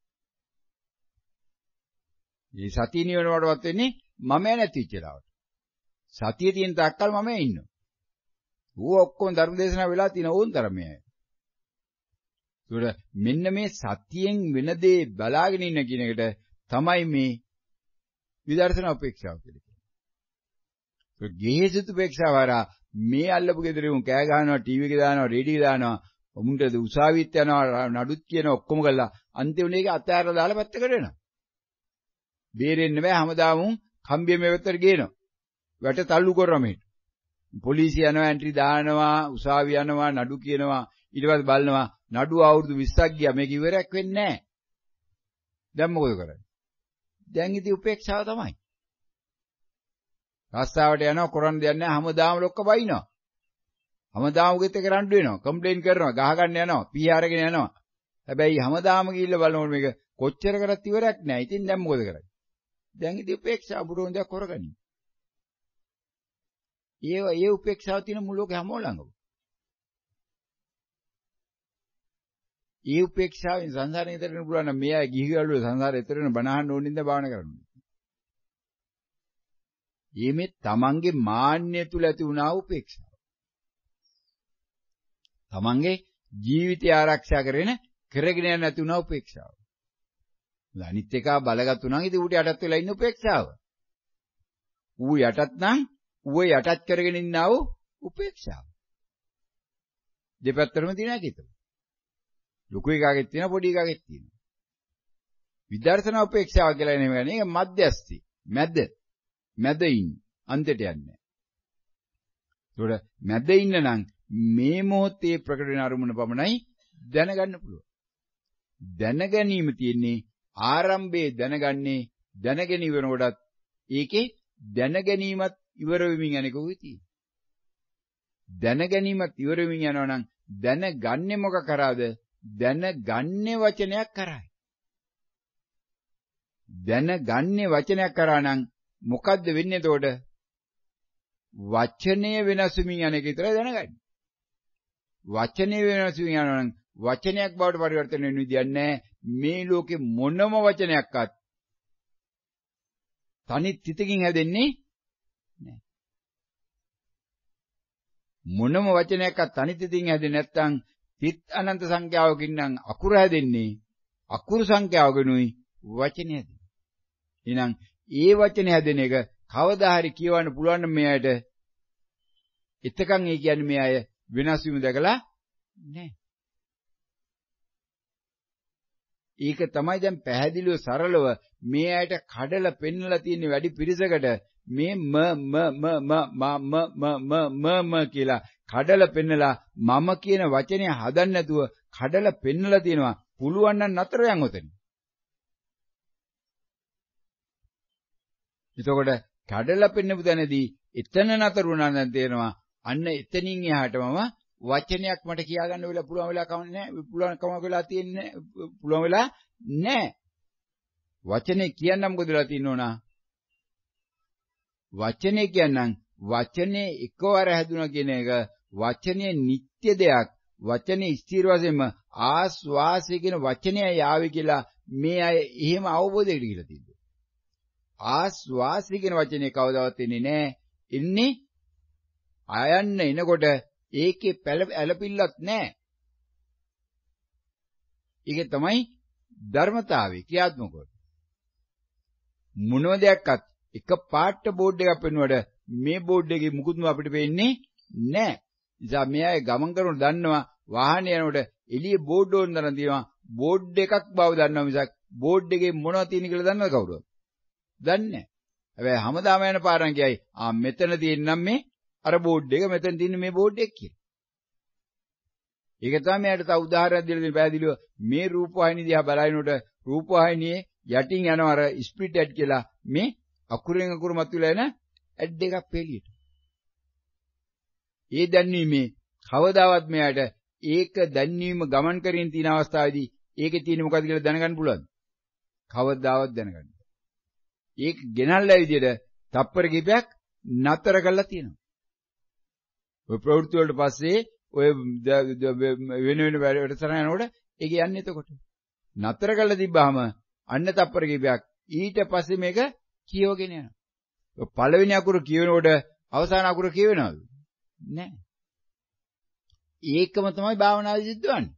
Speaker 1: මේ සතිය නිවන වඩපත් වෙන්නේ මම නැතිච්ච ලාවට. සතිය තියෙන තාක්කල් මම ඉන්නවා. ඌ ඔක්කොම ධර්ම දේශනා වෙලා තියෙන ඕන් තරමයි. ඒකට මෙන්න මේ සතියෙන් වෙන දේ බලාගෙන ඉන්න කියන එකට තමයි මේ විදර්ශනා උපේක්ෂාව කියලා කියන්නේ. ඒ ගේහසිත උපේක්ෂාව හරහා මේ අල්ලපු ගෙදරින් උන් කෑ ගහනවා, ටීවී එක දානවා, රේඩියෝ දානවා, උන්ට උසාවිත් යනවා, නඩුත් කියන ඔක්කොම කරලා අන්තිම මේක අතෑරලා දාලා පැත්තකට වෙනවා. බේරෙන්න බෑ හැමදාම උන් කම්බිය මේ පැත්තට ගේනවා. වැට තල්ලු කරනවා මේට. පොලිසිය යනවා, එන්ට්‍රි දානවා, උසාවි යනවා, නඩු කියනවා, ඊට පස්සේ බලනවා නඩු අවුරුදු විස්සක් ගියා මේක ඉවරයක් වෙන්නේ නැහැ. දැන් මොකද කරන්නේ? දැන් ඉතින් උපේක්ෂාව තමයි. රස්සාවට යනවා කරන්න දෙයක් නැහැ හැමදාම ලොක්ක බයිනවා. හැමදාම උගෙත් එක රණ්ඩු වෙනවා, කම්ප්ලේන් කරනවා, ගහ ගන්න යනවා, පී ආරගෙන යනවා. හැබැයි හැමදාම ගිහිල්ලා බලනකොට මේක කොච්චර කරත් ඉවරයක් නැහැ. ඉතින් දැන් මොකද කරන්නේ? දැන් ඉතින් උපේක්ෂාව බුදුන් දෙයක් කරගනි. ඒ ඒ උපේක්ෂාව තියෙන මුළු ලෝකෙ හැමෝම ළඟම. ඒ උපේක්ෂාවෙන් සංසාරයෙන් ඈතට යන්න පුළුවන් නම් මේ අය ගිහිගල්ලු සංසාරයෙන් ඈතට යන බණ අහන්න ඕනින්ද භාවනා කරන්නේ. ඊමේ තමන්ගේ මාන්නය තුල ඇති වුණා උපේක්ෂාව. තමන්ගේ ජීවිතය ආරක්ෂා කරගෙන කරගෙන යන්න ඇති වුණා උපේක්ෂාව. අනිත් එක බලගත්තු නම් ඉතින් ඌට යටත් වෙලා ඉන්න උපේක්ෂාව. ඌ යටත් නම් ඌ යටත් කරගෙන ඉන්නා වූ උපේක්ෂාව. දෙපැත්තටම තියෙනවා කිතල. ලොකු එකාගෙත් තියෙනවා පොඩි එකාගෙත් තියෙනවා. විදර්ශනා උපේක්ෂාව කියලා නෙමෙයි මේක මධ්‍යස්ථි. මැද. මැද ඉන්න. අන්තයට යන්නේ. ඒකට මැද ඉන්න නම් මේ මොහොතේ ප්‍රකට වෙන අරමුණ පමණයි දැනගන්න පුළුවන්. දැනගැනීම තියෙන්නේ ආරම්භයේ දැනගන්නේ දැනගෙන ඉවර කොටත් ඒකේ දැනගැනීමත් ඉවර වෙමින් යන එකකුයි තියෙන්නේ. දැනගැනීමත් ඉවර වෙමින් යනවා නම් දැනගන්නේ මොක කරාද? දැනගන්නේ වචනයක් කරායි. දැනගන්නේ වචනයක් කරා නම් මොකද්ද වෙන්නේ එතකොට? වචනය වෙනස් වෙමින් යන එක විතරයි දැනගන්නේ. වචනය වෙනස් වෙමින් යනවා නම් වචනයක් බවට පරිවර්තන වෙන විදියක් නැහැ. මේ ලෝකේ මොනම වචනයක්වත් තනි තිතකින් හැදෙන්නේ නැහැ. මොනම වචනයක්වත් තනි තිතකින් හැදෙන්නේ නැත්නම් තිත් අනන්ත සංඛ්‍යාවකින් නම් අකුර හැදෙන්නේ. අකුරු සංඛ්‍යාවකිනුයි වචනේ හැදෙන්නේ. එහෙනම් ඒ වචනේ හැදෙන එක කවදා හරි කියවන්න පුළුවන් නම් මේ අයට එතකන් ඒ කියන්නේ මේ අය වෙනස් වීම දැකලා නැහැ. ඒක තමයි දැන් පැහැදිලිව සරලව මේ අයට කඩලා පෙන්නලා තියෙන වැඩි පිරිසකට මේ ම ම ම ම ම ම ම ම ම කියලා කඩලා පෙන්නලා මම කියන වචනේ හදන්න නැතුව කඩලා පෙන්නලා තියෙනවා. පුළුවන් නම් නතර යන් උතන. එතකොට කඩලා පෙන්නපු තැනදී එතන නතර වුණා නම් තේරෙනවා අන්න එතනින් එහාට මම වචනයක් මට කියා ගන්න වෙලා පුළුවන් වෙලා කම නැහැ. පුළුවන් කම වෙලා තියෙන්නේ පුළුවන් වෙලා නැහැ. වචනේ කියන්නම් මොකද වෙලා තියෙනවනා? වචනේ කියන්නම් වචනේ එකවර හැදුනා කියන එක වචනේ නිත්‍ය දෙයක්. වචනේ ස්ථිර වශයෙන්ම ආස්වාසය කියන වචනයයි ආවේ කියලා මේ අය එහෙම අවබෝධයකට ගිහිලා තියෙනවා. ආස්වාසය කියන වචනේ කවදාවත් එන්නේ නැහැ. එන්නේ ආයන්න එනකොට ඒකේ ඇලපිල්ලක් නැහැ. ඒක තමයි ධර්මතාවය ක්‍රියාත්මක කොට. මොනම දෙයක්වත් එක පාට බෝඩ් එකක් පෙන්වුවට මේ බෝඩ් එකේ මුකුත්ම අපිට පේන්නේ නැහැ. නිසා මේ අය ගමන් කරනකොට දන්නවා වාහනේ යනකොට එළියේ බෝඩ් ඕන තරම් තියෙනවා. බෝඩ් එකක් බව දන්නවා මිසක් බෝඩ් එකේ මොනවද තියෙන කියලා දන්නවද කවුරුත්? දන්නේ නැහැ. හැබැයි හැමදාම යන පාරන් කියයි ආ මෙතන තියෙනම් මේ අර බෝඩ් එක මෙතන තියෙන මේ බෝඩ් එක කියලා. ඒක තමයි මට තව උදාහරණයක් දෙන්න දෙන්න පැහැදිලිව මේ රූපවාහිනිය දිහා බලනකොට රූපවාහිනියේ යටින් යනවා අර ස්ප්ලිට් ඇඩ් කියලා මේ අකුරෙන් අකුර මතුවලා එන ඇඩ් එකක් පෙළියට. ඒ දැන්වීමේ කවදාවත් මෙයාට ඒක දැන්වීම ගමන් කරමින් තියෙන අවස්ථාවේදී ඒකේ තියෙන මොකද්ද කියලා දැනගන්න පුළුවන්ද? කවදාවත් දැනගන්න. ඒක ගෙනල්ලා විදියට තප්පර කිහිපයක් නතර කරලා තියෙනවා. ඔය ප්‍රවෘත්ති වලට පස්සේ ඔය වෙන වෙන වැඩසටහන යනකොට ඒක යන්නේ එතකොට. නතර කරලා තිබ්බාම අන්න තප්පර කිහිපයක් ඊට පස්සේ මේක කියවගෙන යනවා. ඔය පළවෙනි අකුර කියවනකොට අවසාන අකුර කියවෙනවද? නැහැ. ඒකම තමයි භාවනාවේ සිද්ධ වෙන්නේ.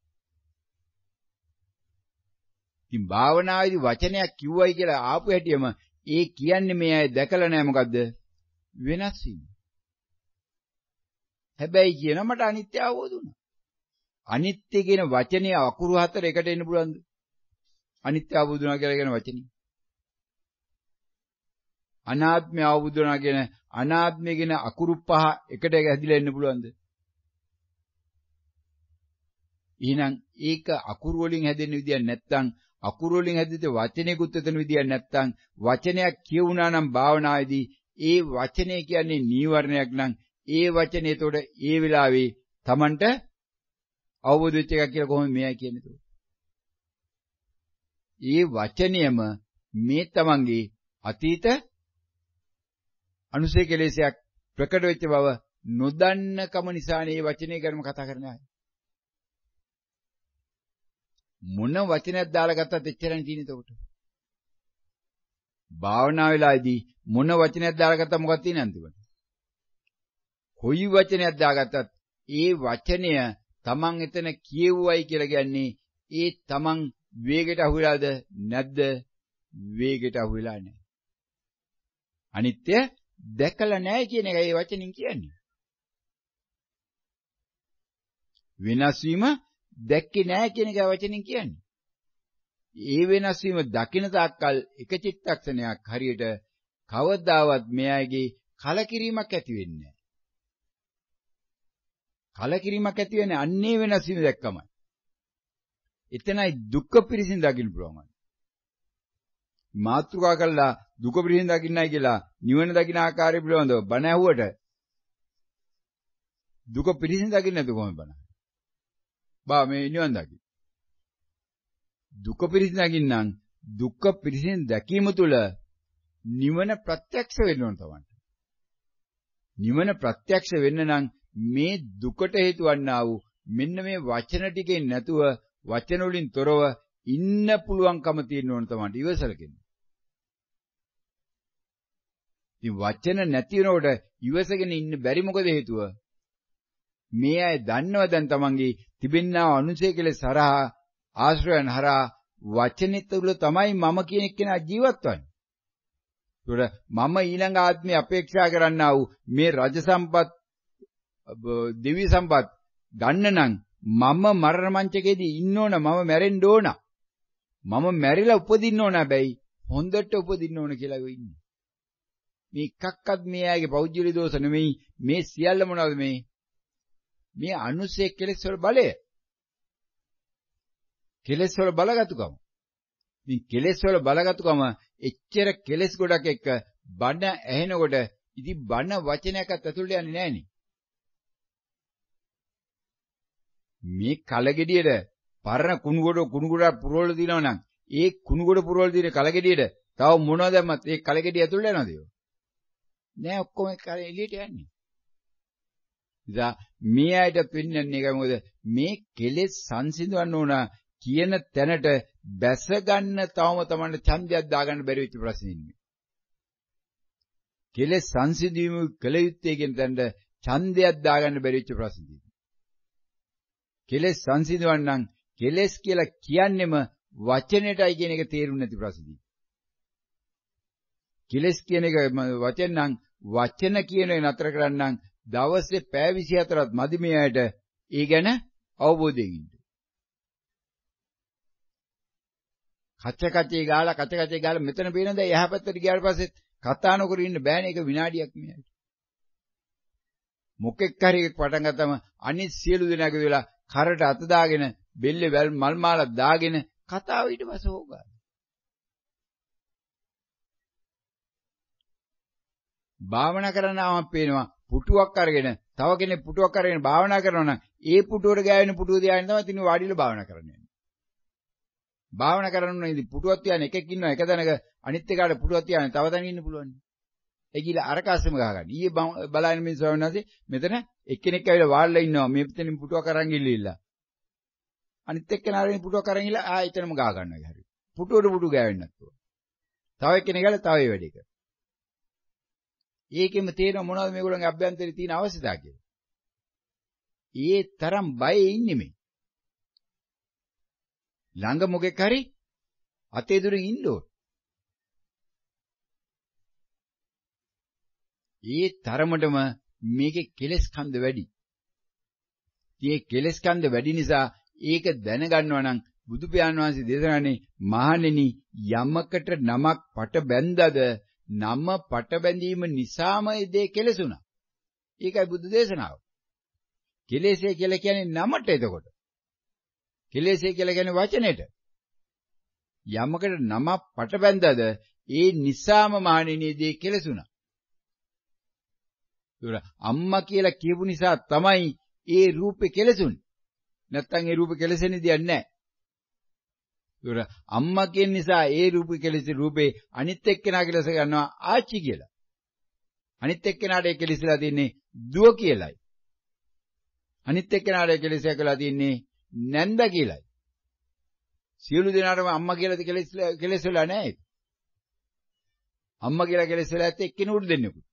Speaker 1: ඉතින් භාවනාවේදී වචනයක් කිව්වයි කියලා ආපු හැටියම ඒ කියන්නේ මේ අය දැකලා නැහැ මොකද්ද? වෙනස් වීම. හැබැයි කියන මට අනිත්‍ය අවබෝධ වුණා. අනිත්‍ය කියන වචනේ අකුරු හතර එකට එන්න පුළුවන්ද? අනිත්‍ය අවබෝධ වුණා කියලා කියන වචනේ. අනාත්මය අවබෝධ වුණා කියන අනාත්මය කියන අකුරු පහ එකට හැදිලා එන්න පුළුවන්ද? එහෙනම් ඒක අකුරු වලින් හැදෙන විදියක් නැත්තම් අකුරු වලින් හැදිච්ච වචනයකුත් එතන විදියක් නැත්තම් වචනයක් කියුණා නම් භාවනාවේදී ඒ වචනේ කියන්නේ නීවරණයක් නම් ඒ වචනේ එතකොට ඒ වෙලාවේ Tamanට අවබෝධ වෙච්ච එකක් කියලා කොහොමද මෙයා කියන්නේ? ඒ වචනයම මේ Tamanගේ අතීත අනුසය කෙලෙසයක් ප්‍රකට වෙච්ච බව නොදන්නකම නිසානේ මේ වචනේ ගැනම කතා කරන්නේ. මොන වචනයක් දාලා ගත්තත් එච්චරනේ තියෙන්නේ එතකොට. භාවනා වෙලාවේදී මොන වචනයක් දාලා ගත්තත් මොකක්ද තියෙන්නේ අන්තිමට? කොයි වචනයක් දාගත්තත් ඒ වචනය තමන් එතන කියවුවයි කියලා කියන්නේ ඒ තමන් වේගයට අහු වෙලාද නැද්ද? වේගයට අහු වෙලා නැහැ. අනිත්‍ය දැකලා නැහැ කියන එකයි ඒ වචنين කියන්නේ. වෙනස් වීම දැක්කේ නැහැ කියන එකයි වචنين කියන්නේ. ඒ වෙනස් වීම දකින තාක්කල් එක චිත්තක්ෂණයක් හරියට කවදාවත් මෙයාගේ කලකිරීමක් ඇති වෙන්නේ නැහැ. කලකිරීමක් ඇති වෙන්නේ අන්නේ වෙනස් වීම දැක්කමයි. එතනයි දුක පිරිසින් දකින්න පුළුවන්. මාත්‍රිකා කළා දුක පිරිසින් දකින්නයි කියලා නිවන දකින්න ආකාරය පිළිබඳව බණ ඇහුවට දුක පිරිසින් දකින්න නැතුව කොහොමද බණ? බා මේ නිවන් දකින්න. දුක පිරිසින් දකින්නම් දුක පිරිසින් දැකීම තුළ නිවන ප්‍රත්‍යක්ෂ වෙන්න ඕන තමයි. නිවන ප්‍රත්‍යක්ෂ වෙන්න නම් මේ දුකට හේතු වන්නා වූ මෙන්න මේ වචන ටිකෙන් නැතුව වචන වලින් තොරව ඉන්න පුළුවන්කම තියෙන්න ඕන තමයි ඉවසලා කියන්නේ. ඉතින් වචන නැති වෙනකොට ඉවසගෙන ඉන්න බැරි මොකද හේතුව? මේ අය දන්නව දැන් තමන්ගේ තිබෙනා අනුසය කෙලෙස් හරහා ආශ්‍රයන් හරහා වචනෙ තුල තමයි මම කියන කෙනා ජීවත් වන්නේ. ඒකට මම ඊළඟ ආත්මේ අපේක්ෂා කරන්නා වූ මේ රජ සම්පත් දිව්‍ය සම්පත් ගන්න නම් මම මරණ මංචකයේදී ඉන්න ඕන, මම මැරෙන්න ඕන. මම මැරිලා උපදින්න ඕන, හැබැයි හොඳට උපදින්න ඕන කියලා වෙන්නේ. මේ එකක්වත් මේ අයගේ පෞද්ගලික දෝෂ නෙමෙයි. මේ සියල්ල මොනවද මේ? මේ අනුසය කෙලෙස් වල බලය. කෙලෙස් වල බලගතුකම. මේ කෙලෙස් වල බලගතුකම එච්චර කෙලෙස් ගොඩක් එක්ක බණ ඇහෙනකොට ඉතින් බණ වචනයක්වත් ඇතුළට යන්නේ නැහනේ. මේ කලගෙඩියට පරණ කුණුගොඩ කුණුගොඩ පුරවල දිනව නම් ඒ කුණුගොඩ පුරවල දින කලගෙඩියට තව මොනවද දැම්මත් ඒ කලගෙඩිය ඇතුළට යනවද ඒවා? නෑ, ඔක්කොම කරේ එළියට යන්නේ. ඉතින් මේ අයට පින්නන්නේ ඒකයි. මොකද මේ කෙලෙස් සංසිඳවන්න ඕන කියන තැනට බැස ගන්න තවම තමයි ඡන්දයක් දාගන්න බැරි වෙච්ච ප්‍රශ්නේ ඉන්නේ. කෙලෙස් සංසිඳීම කළ යුත්තේ කියන තැනට ඡන්දයක් දාගන්න බැරි වෙච්ච ප්‍රශ්නේ. කෙලෙස් සංසිඳවන්නම් කෙලෙස් කියලා කියන්නෙම වචනෙටයි කියන එක තේරුම් නැති ප්‍රශ්නේ. කෙලෙස් කියන එක වචන නම් වචන කියන එක නතර කරන්නම් දවසේ පැය විසිහතරක් මදි මේ ඇයට ඒ ගැන අවබෝධයෙන් ඉන්න. කච කචේ ගාලා කච කචේ ගාලා මෙතන පේනද එහා පැත්තට ගියාට පස්සේ කතා නොකර ඉන්න බෑනේ. ඒක විනාඩියක් මෙයාට. මොකෙක් හරි එකක් පටන් ගත්තම අනිත් සියලු දෙනාගේ වෙලා කරට අත දාගෙන බෙල්ලේ මල් මාලා දාගෙන කතාව ඊට පස්සේ හොගා. භාවනා කරනවාම පේනවා පුටුවක් අරගෙන තව කෙනෙක් පුටුවක් අරගෙන භාවනා කරනවා නම් ඒ පුටුවට ගෑවෙන පුටුව දිහාගෙන තමයි තිනු වාඩිලා භාවනා කරන්නේ. භාවනා කරනවා ඉතින් පුටුවක් තියාන එකෙක් ඉන්නවා එක දණක අනිත් එකාට පුටුවක් තියාන තව තැනක ඉන්න පුළුවන්. ඒ කියලා අර කාස්සෙම ගහගන්න. ඊයේ බලන්න මේ ස්වාමීන් වහන්සේ මෙතන එක්කෙනෙක් ඇවිල්ලා වාඩිලා ඉන්නවා මේ පිටින් පුටුවක් අරන් ගිල්ලිලා. අනිත් එක්කෙනා අරගෙන පුටුවක් අරන් ගිහලා ආ එතනම ගහ ගන්නවා හරි. පුටුවට පුටු ගෑවෙන්නේ නැතුව. තව එක්කෙනෙක් ගාලා තව ඒ වැඩ එක. ඒකෙම තේරෙන මොනවද මේගොල්ලන්ගේ අභ්‍යන්තරේ තියෙන අවශ්‍යතාව කියලා. ඒ තරම් බය ඉන්නේ මේ. ළඟ මොකෙක් හරි අතේ දුරින් ඉන්න ඕන. ඒ තරමටම මේකේ කෙලස් කන්ද වැඩි. මේ කෙලස් කන්ද වැඩි නිසා ඒක දැනගන්නවා නම් බුදු පියාණන් වහන්සේ දේශනානේ මහණෙනි යමකට නමක් පට බැන්දද නම පට බැඳීම නිසාම ඒ දේ කෙලසුණා. ඒකයි බුදු දේශනාව. කෙලෙසේ කියලා කියන්නේ නමට එතකොට. කෙලෙසේ කියලා කියන්නේ වචනෙට. යමකට නම පට බැන්දද ඒ නිසාම මහණෙනි ඒ දේ කෙලසුණා. ඒක අම්මා කියලා කියපු නිසා තමයි ඒ රූපේ කෙලසුනේ. නැත්තම් ඒ රූපේ කෙලසෙන දෙයක් නැහැ. ඒක අම්මා කියන නිසා ඒ රූපේ කෙලෙසි රූපේ අනිත් එක්කෙනා කෙලස ගන්නවා ආච්චි කියලා. අනිත් එක්කෙනාට ඒ කෙලෙසිලා තින්නේ දුව කියලායි. අනිත් එක්කෙනාට ඒ කෙලෙසිලා කියලා තින්නේ නැන්ද කියලායි. සියලු දෙනාටම අම්මා කියලා කෙලෙස් කෙලෙසලා නැහැ. අම්මා කියලා කෙලෙසලා ඇත්තේ එක්කෙනෙකුට දෙන්නෙකුට.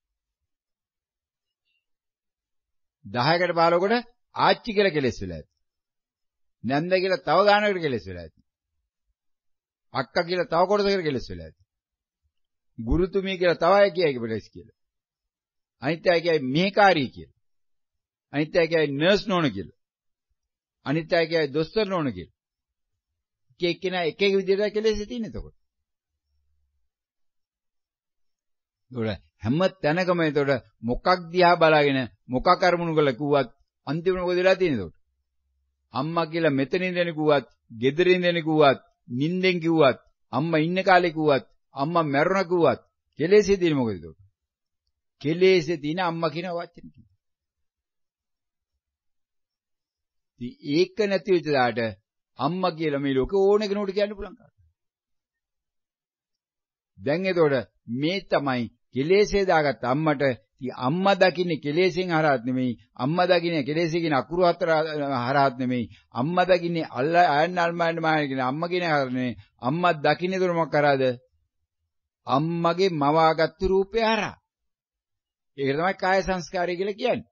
Speaker 1: දහයකට පහළොවකට ආච්චි කියලා කෙලෙස් වෙලා ඇති. නැන්ද කියලා තව ගානකට කෙලෙස් වෙලා ඇති. අක්කා කියලා තව කොටසකට කෙලෙස් වෙලා ඇති. ගුරුතුමිය කියලා තව අය කියයි කෙලෙස් කියලා. අනිත් අය කියයි මෙහෙකාරී කියලා. අනිත් අය කියයි නර්ස් නෝන කියලා. අනිත් අය කියයි දොස්තර නෝන කියලා. එක එක්කෙනා එක එක විදිහට කෙලෙස් තියෙන එතකොට. ඒතකොට හැම තැනකම එතකොට මොකක් දිහා බලාගෙන මොකක් අරමුණු කරලා කිව්වත් අන්තිමට මොකද වෙලා තියෙන්නේ එතකොට? අම්මා කියලා මෙතනින් දෙන කිව්වත්, ගෙදරින් දෙන කිව්වත්, නිින්දෙන් කිව්වත්, අම්මා ඉන්න කාලේ කිව්වත්, අම්මා මැරුණා කිව්වත් කෙලෙසේ තියෙන්නේ මොකද එතකොට? කෙලෙසේ තියෙන අම්මා කියන වචන කිව්වා. ඉතින් ඒක නැති වෙච්ච දාට අම්මා කියලා මේ ලෝකේ ඕන කෙනෙකුට කියන්න පුළුවන් කාට. දැන් එතකොට මේ තමයි කෙලෙසේ දාගත්ත අම්මට ඉතින් අම්මා දකින්නේ කෙලෙසෙන් හරහත් නෙමෙයි. අම්මා දකින්නේ කෙලෙසකින් අකුරු හතර හරහත් නෙමෙයි. අම්මා දකින්නේ අල්ල අයන්න අල්මයන් මාන කියන අම්මා කියන හරනේ. අම්මා දකින්නේ දුර මොකක් කරාද? අම්මගේ මවාගත්තු රූපය හරහා. ඒක තමයි කාය සංස්කාරය කියලා කියන්නේ.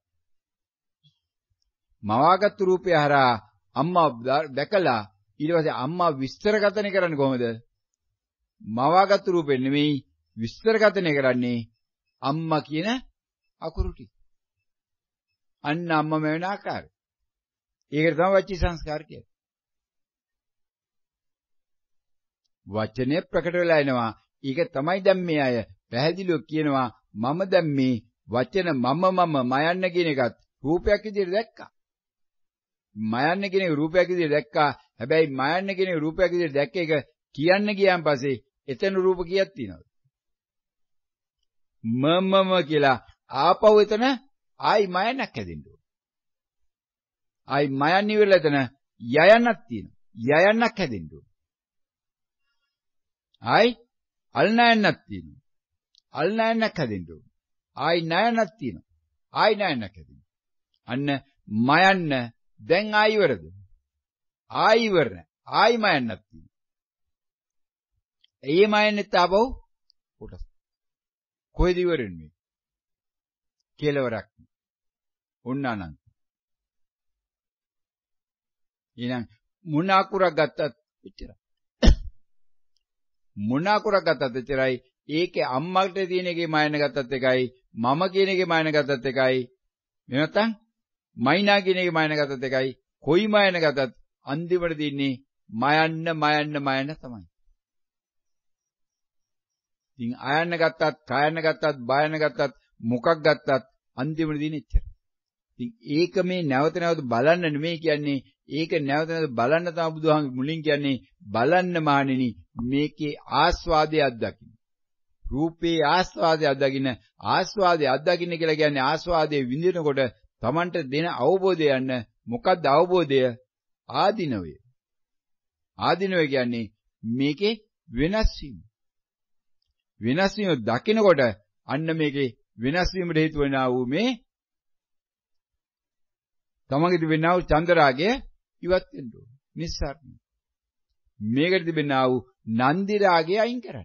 Speaker 1: මවාගත්තු රූපය හරහා අම්මා දැකලා ඊට පස්සේ අම්මා විස්තරගතණය කරන්නේ කොහොමද? මවාගත්තු රූපෙ නෙමෙයි විස්තරගතණය කරන්නේ අම්මා කියන අකුරු ටික. අන්න අම්මම වෙන ආකාරය. ඒකට තමයි වචී සංස්කාර කියන්නේ. වචනේ ප්‍රකට වෙලා එනවා. ඒක තමයි දැන් මේ අය පැහැදිලිව කියනවා මම දැන් මේ වචන මම මම මයන්න කියන එකත් රූපයක් විදිහට දැක්කා. මයන්න කියන එක රූපයක් විදිහට දැක්කා. හැබැයි මයන්න කියන එක රූපයක් විදිහට දැක්ක එක කියන්න ගියාන් පස්සේ එතන රූප කීයක් තියෙනවද? මමම කියලා ආපහු එතන ආයි මයන්නක් හැදෙන්න ඕන. ආයි මයන්න ඉවරලා එතන යයන්නක් තියෙනවා. යයන්නක් හැදෙන්න ඕන. ආයි අල්නයන්නක් තියෙනවා. අල්නයන්නක් හැදෙන්න ඕන. ආයි නයන්නක් තියෙනවා. ආයි නයන්නක් හැදෙන්න. අන්න මයන්න දැන් ආයි ඉවරද? ආයි ඉවර නෑ. ආයි මයන්නක් තියෙනවා. ඒ මයන්නෙත් ආපහු කොටස්. කොහෙද ඉවරෙන්නේ? කෙලවරක්. උන්නානං. ඊනම් මොන අකුරක් ගත්තත් එච්චරයි. මොන අකුරක් ගත්තත් එච්චරයි. ඒකේ අම්මකට තියෙන එකේ මයන්න ගත්තත් එකයි, මම කියන එකේ මයන්න ගත්තත් එකයි. මේ නැත්තම් මයිනා කියන එකේ මයන්න ගත්තත් එකයි. කොයි මයන්න ගත්තත් අන්තිමට තින්නේ මයන්න මයන්න මයන්න තමයි. ඉතින් ආයන්න ගත්තත්, කායන්න ගත්තත්, බයන්න ගත්තත්, මොකක් ගත්තත් අන්තිමට දිනේ එච්චර. ඉතින් ඒක මේ නැවත නැවත බලන්න නෙමෙයි කියන්නේ. ඒක නැවත නැවත බලන්න තමයි බුදුහාම මුලින් කියන්නේ. බලන්න මානෙනි මේකේ ආස්වාදය අත්දකින්න. රූපේ ආස්වාදය අත්දකින්න. ආස්වාදය අත්දකින්න කියලා කියන්නේ ආස්වාදයේ විඳිනකොට Tamanට දෙන අවබෝධය යන්න. මොකක්ද අවබෝධය? ආදීනවය. ආදීනවය කියන්නේ මේකේ වෙනස් වීම. වෙනස් වීම දකිනකොට අන්න මේකේ වෙනස් වීමට හේතු වෙනා වූ මේ තමන්ගේ තිබෙනා වූ චන්දරාගය ඉවත් වෙන්න ඕන. නිස්සාරණ. මේකට තිබෙනා වූ නන්දි රාගය අයින් කරන්න.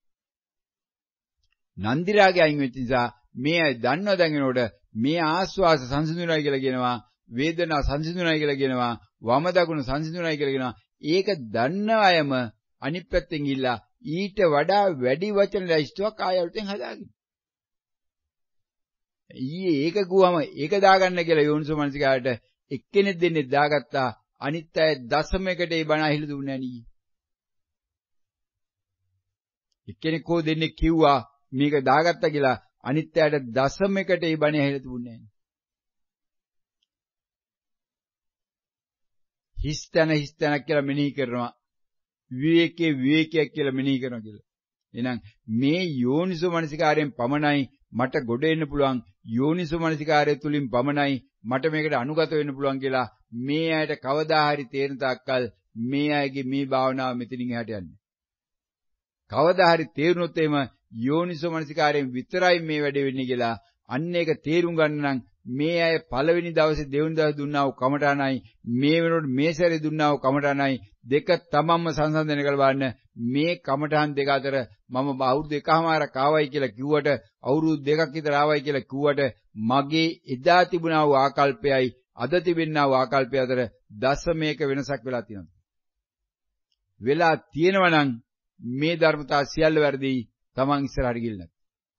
Speaker 1: නන්දි රාගය අයින් වෙච්ච නිසා මේ අය දන්නව දැනගෙනකොට මේ ආස්වාස සංසිඳුණයි කියලා කියනවා, වේදනා සංසිඳුණයි කියලා කියනවා, වම දකුණ සංසිඳුණයි කියලා කියනවා. ඒක දන්න අයම අනිත් පැත්තෙන් ගිහිල්ලා ඊට වඩා වැඩි වචන ලැයිස්තුවක් ආයෙත් හදාගන්න. ඊයේ ඒක ගුවම ඒක දාගන්න කියලා යෝනිසෝ මනසිකාට එක්කෙනෙක් දෙන්නේ දාගත්තා. අනිත් අය දශමයකට ඒ බණ අහිල දුන්නේ නැහැ. එක්කෙනෙක් හෝ දෙන්නේ කිව්වා මේක දාගත්තා කියලා අනිත් අයට දශමයකට ඒ බණ අහිල දුන්නේ නැහැ. හිස්තන හිස්තනක් කියලා මෙනෙහි කරනවා. විවේකයේ විවේකයක් කියලා මෙනෙහි කරනවා කියලා. එහෙනම් මේ යෝනිසෝ මනසිකාරයෙන් පමණයි මට ගොඩ එන්න පුළුවන්. යෝනිසෝ මනසිකාරය තුලින් පමණයි මට මේකට අනුගත වෙන්න පුළුවන් කියලා මේ අයට කවදා හරි තේරෙන තාක්කල් මේ අයගේ මේ භාවනාව මෙතනින් එහාට යන්නේ. කවදා හරි තේරුනොත් එහෙම යෝනිසෝ මනසිකාරයෙන් විතරයි මේ වැඩේ වෙන්නේ කියලා අන්න ඒක තේරුම් ගන්න නම් මේ අය පළවෙනි දවසේ දෙවෙනි දවසේ දුන්නා වූ කමඨානයි මේ වෙනකොට මේ සැරේ දුන්නා වූ කමඨානයි දෙක තමන්ම සංසන්දනය කරලා බලන්න. මේ කමඨාන් දෙක අතර මම අවුරුදු එකමාරක් ආවයි කියලා කිව්වට අවුරුදු දෙකක් විතර ආවයි කියලා කිව්වට මගේ එදා තිබුණා වූ ආකල්පයයි අද තිබෙනා වූ ආකල්පය අතර දශමයක වෙනසක් වෙලා තියෙනවා. වෙලා තියෙනවා නම් මේ ධර්මතා සියල්ල වැරදි. තමන් ඉස්සරහට ගිහින්